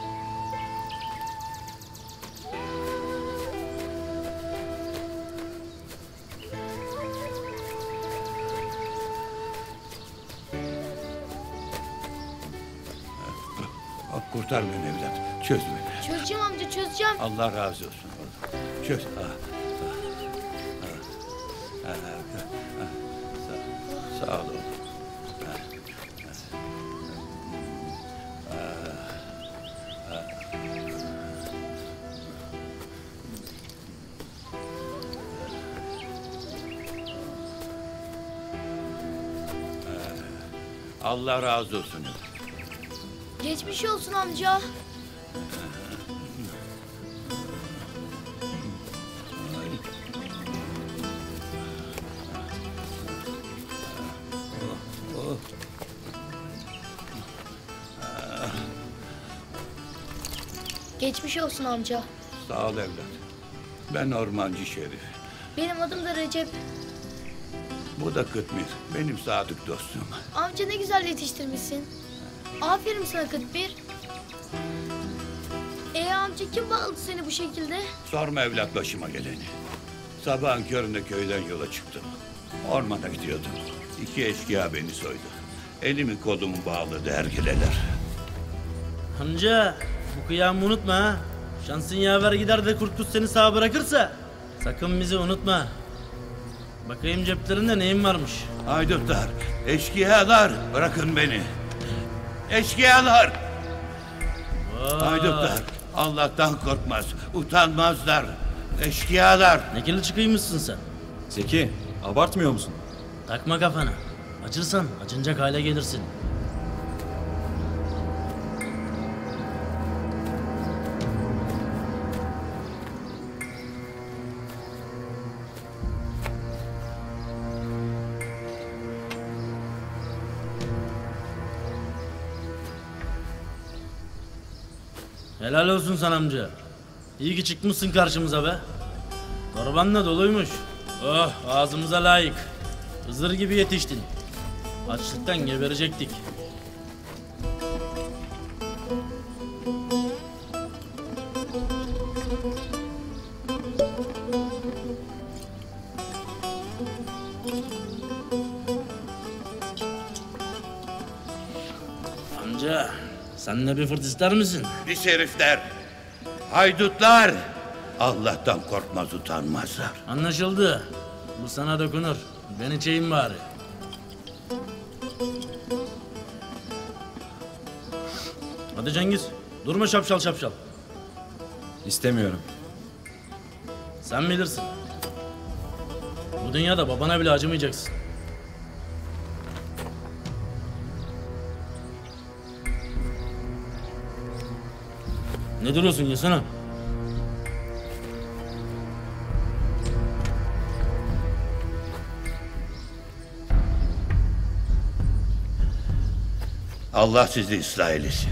Kurtar beni evlat. Çöz beni. Çözeceğim amca, çözeceğim. Allah razı olsun oğlum. Çöz. Sağ ol oğlum. Allah razı olsun. Geçmiş olsun amca. Geçmiş olsun amca. Sağ ol evlat. Ben Ormancı Şerif. Benim adım da Recep. Bu da Kıtmir. Benim sadık dostum. Amca ne güzel yetiştirmişsin. Aferin sana Kıtmir. Amca kim bağladı seni bu şekilde? Sorma evlat başıma geleni. Sabahın köründe köyden yola çıktım. Ormana gidiyordum. İki eşkıya beni soydu. Elimi kolumu bağladı hergeleler. Amca bu kıyamı unutma ha. Şansın yaver gider de kurt seni sağ bırakırsa sakın bizi unutma. Bakayım ceplerinde neyin varmış? Haydutlar, eşkıyalar bırakın beni. Eşkıyalar. Haydutlar Allah'tan korkmaz, utanmazlar. Eşkıyalar. Ne kirli çıkıymışsın sen? Zeki, abartmıyor musun? Takma kafana. Acırsan acınacak hale gelirsin. Helal olsun sana amca. İyi ki çıkmışsın karşımıza be. Torban da doluymuş. Oh, ağzımıza layık. Hızır gibi yetiştin. Açlıktan geberecektik. Amca, sen de bir fırt ister misin? Pis herifler, haydutlar. Allah'tan korkmaz utanmazlar. Anlaşıldı. Bu sana dokunur. Ben içeyim bari. Hadi Cengiz, durma şapşal şapşal. İstemiyorum. Sen bilirsin. Bu dünyada babana bile acımayacaksın. Ne duruyorsun, yesene. Allah sizi ıslah eylesin.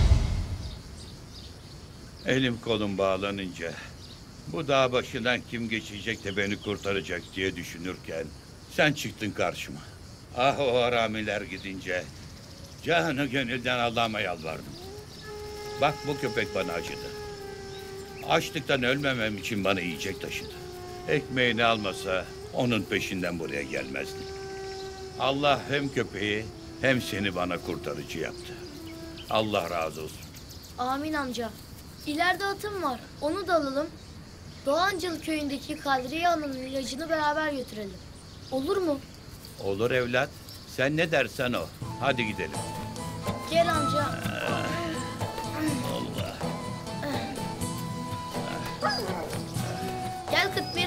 Elim kolum bağlanınca bu dağ başından kim geçecek de beni kurtaracak diye düşünürken sen çıktın karşıma. Ah o haramiler gidince canı gönülden Allah'ıma yalvardım. Bak bu köpek bana acıdı. Açlıktan ölmemem için bana yiyecek taşıdı. Ekmeğini almasa onun peşinden buraya gelmezdim. Allah hem köpeği hem seni bana kurtarıcı yaptı. Allah razı olsun. Amin amca. İleride atım var. Onu da alalım. Doğancıl köyündeki Kadriye Hanım'ın ilacını beraber götürelim. Olur mu? Olur evlat. Sen ne dersen o. Hadi gidelim. Gel amca. Allah. Gel Kıtmir.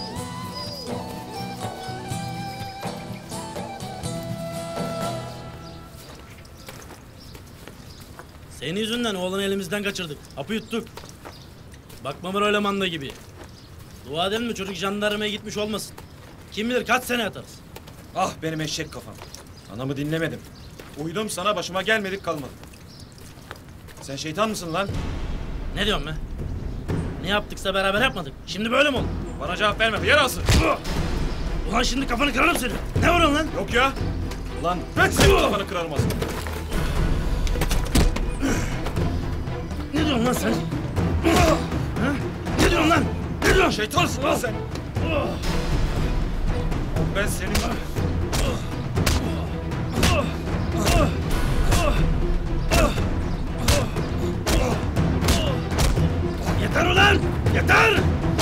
Senin yüzünden oğlanı elimizden kaçırdık. Hapı yuttuk. Bakma öyle manda gibi. Dua edelim mi çocuk jandarmaya gitmiş olmasın. Kim bilir kaç sene yatarız. Ah benim eşek kafam. Anamı dinlemedim. Uydum sana, başıma gelmedik kalmadı. Sen şeytan mısın lan? Ne diyorsun be? Ne yaptıksa beraber yapmadık. Şimdi böyle mi oldu? Bana cevap verme, yer alsın. Ulan şimdi kafanı kırarım seni. Ne vuruyorsun lan? Yok ya. Ulan ben senin kafanı kırarım aslında. Ne diyorsun lan sen? Ha? Ne diyorsun lan? Ne diyorsun? Şeytansın lan sen. Ben senin... Yeter ulan! Yeter!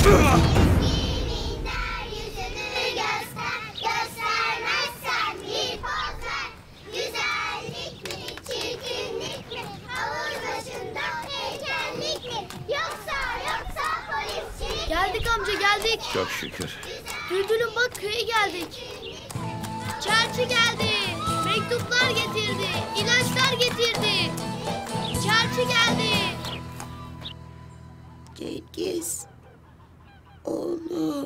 Geldik amca geldik. Çok şükür. Düldül'üm bak köye geldik. Çerçi geldi. Mektuplar getirdi. İlaçlar getirdi. Çerçi geldi. Cengiz. Oğlum.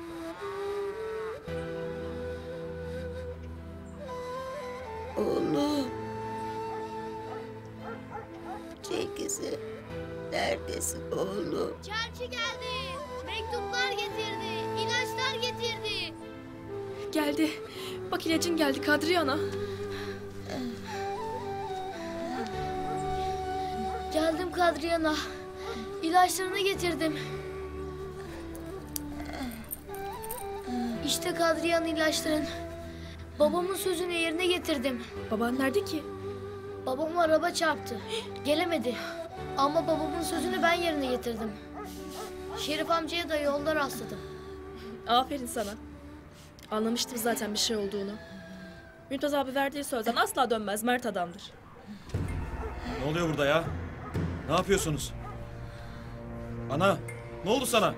Oğlum. Cengiz'im. Neredesin oğlum? Çerçi geldi. Mektuplar getirdi. İlaçlar getirdi. Geldi. Bak ilacın geldi Kadriye ana. Geldim Kadriye ana. İlaçlarını getirdim. İşte Kadriye ana ilaçların. Babamın sözünü yerine getirdim. Baban nerede ki? Babam araba çarptı. Gelemedi. Ama babamın sözünü ben yerine getirdim. Şerif amcaya da yolda rastladım. Aferin sana. Anlamıştım zaten bir şey olduğunu. Mümtaz abi verdiği sözden asla dönmez, mert adamdır. Ne oluyor burada ya? Ne yapıyorsunuz? Ana, ne oldu sana?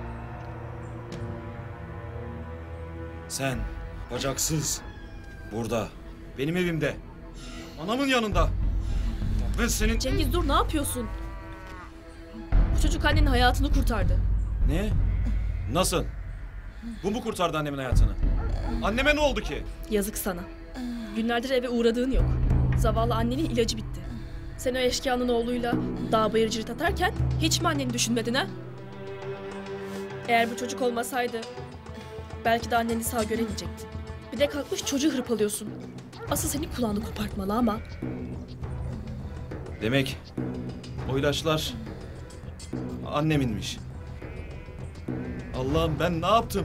Sen, bacaksız, burada, benim evimde, anamın yanında. Ben senin... Cengiz dur, ne yapıyorsun? Bu çocuk annenin hayatını kurtardı. Ne? Nasıl? Bu mu kurtardı annemin hayatını? Anneme ne oldu ki? Yazık sana. Günlerdir eve uğradığın yok. Zavallı annenin ilacı bitti. Sen o eşkıyanın oğluyla dağ bayır cirit atarken hiç mi anneni düşünmedin ha? Eğer bu çocuk olmasaydı belki de anneni sağ göremeyecektin. Bir de kalkmış çocuğu hırpalıyorsun. Asıl senin kulağını kopartmalı ama. Demek o ilaçlar anneminmiş. Allah'ım ben ne yaptım?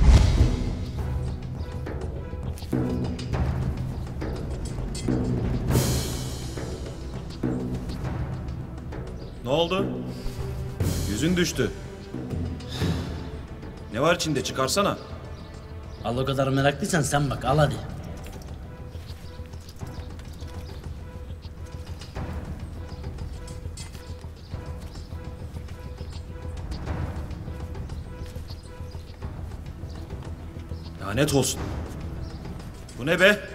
Ne oldu? Yüzün düştü. Ne var içinde? Çıkarsana. Al o kadar meraklıysan sen bak, al hadi. Lanet olsun. Bu ne be?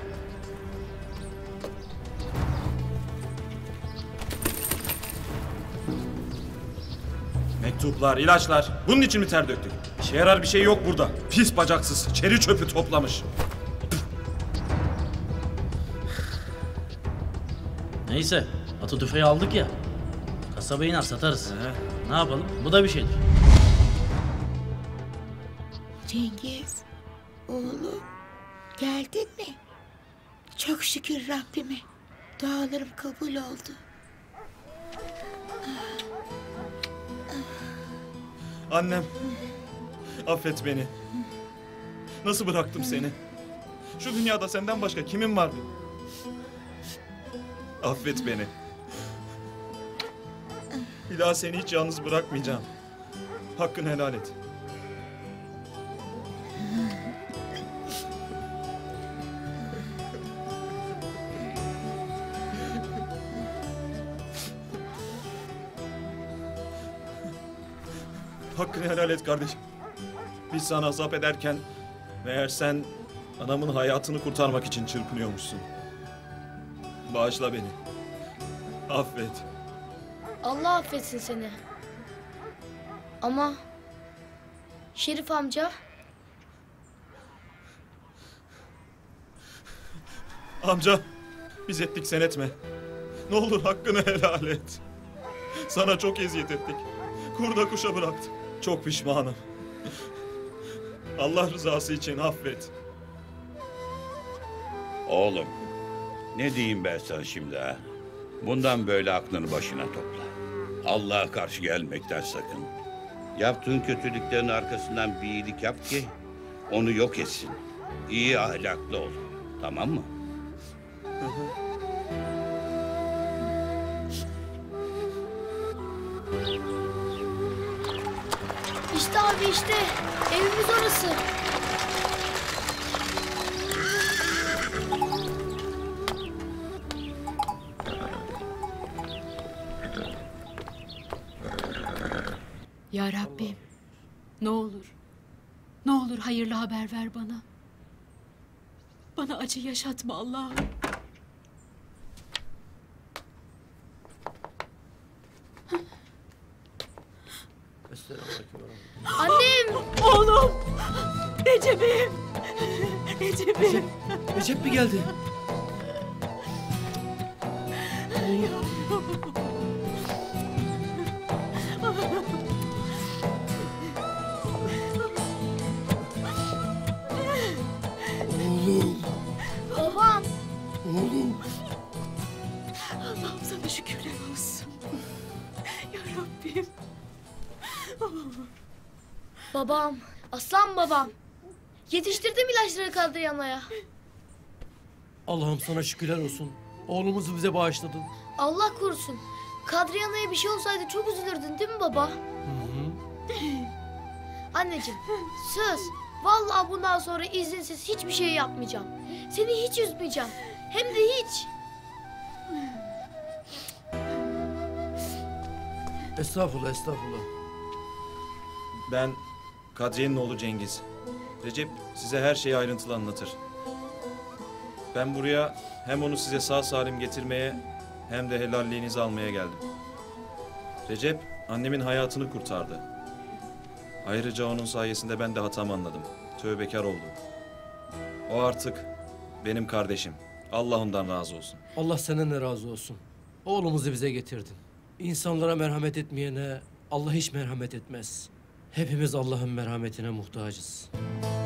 Mektuplar, ilaçlar. Bunun için mi ter döktük? İşe yarar bir şey yok burada. Pis bacaksız, çeri çöpü toplamış. Neyse, atı tüfeği aldık ya. Kasaba iner satarız. Ne yapalım? Bu da bir şeydir. Cengiz, oğlum geldin mi? Çok şükür Rabbime. Dualarım kabul oldu. Annem, affet beni. Nasıl bıraktım seni? Şu dünyada senden başka kimin var? Affet beni. Bir daha seni hiç yalnız bırakmayacağım. Hakkını helal et. Hakkını helal et kardeşim. Biz sana azap ederken meğer sen anamın hayatını kurtarmak için çırpınıyormuşsun. Bağışla beni. Affet. Allah affetsin seni. Ama Şerif amca Amca, biz ettik sen etme. Ne olur hakkını helal et. Sana çok eziyet ettik. Kurda kuşa bıraktık. Çok pişmanım. Allah rızası için affet. Oğlum, ne diyeyim ben sana şimdi ha? Bundan böyle aklını başına topla. Allah'a karşı gelmekten sakın. Yaptığın kötülüklerin arkasından bir iyilik yap ki onu yok etsin. İyi ahlaklı ol. Tamam mı? işte abi işte evimiz orası. Ya Rabbim, ne olur, ne olur hayırlı haber ver bana. Bana acı yaşatma Allah'ım. Annem! Oğlum! Recep'im! Recep'im! Recep mi geldi? Oğlum! Babam! Oğlum! Allah'ım sana şükürler olsun. Ya Rabbim! Babam! Aslan babam! Yetiştirdim ilaçları Kadriyana'ya. Allah'ım sana şükürler olsun. Oğlumuzu bize bağışladın. Allah korusun. Kadriyana'ya bir şey olsaydı çok üzülürdün değil mi baba? Anneciğim söz. Vallahi bundan sonra izinsiz hiçbir şey yapmayacağım. Seni hiç üzmeyeceğim. Hem de hiç. Estağfurullah, estağfurullah. Ben Kadriye'nin oğlu Cengiz. Recep size her şeyi ayrıntılı anlatır. Ben buraya hem onu size sağ salim getirmeye hem de helalliğinizi almaya geldim. Recep annemin hayatını kurtardı. Ayrıca onun sayesinde ben de hatamı anladım. Tövbekar oldum. O artık benim kardeşim. Allah ondan razı olsun. Allah senden de razı olsun. Oğlumuzu bize getirdin. İnsanlara merhamet etmeyene Allah hiç merhamet etmez. Hepimiz Allah'ın merhametine muhtacız.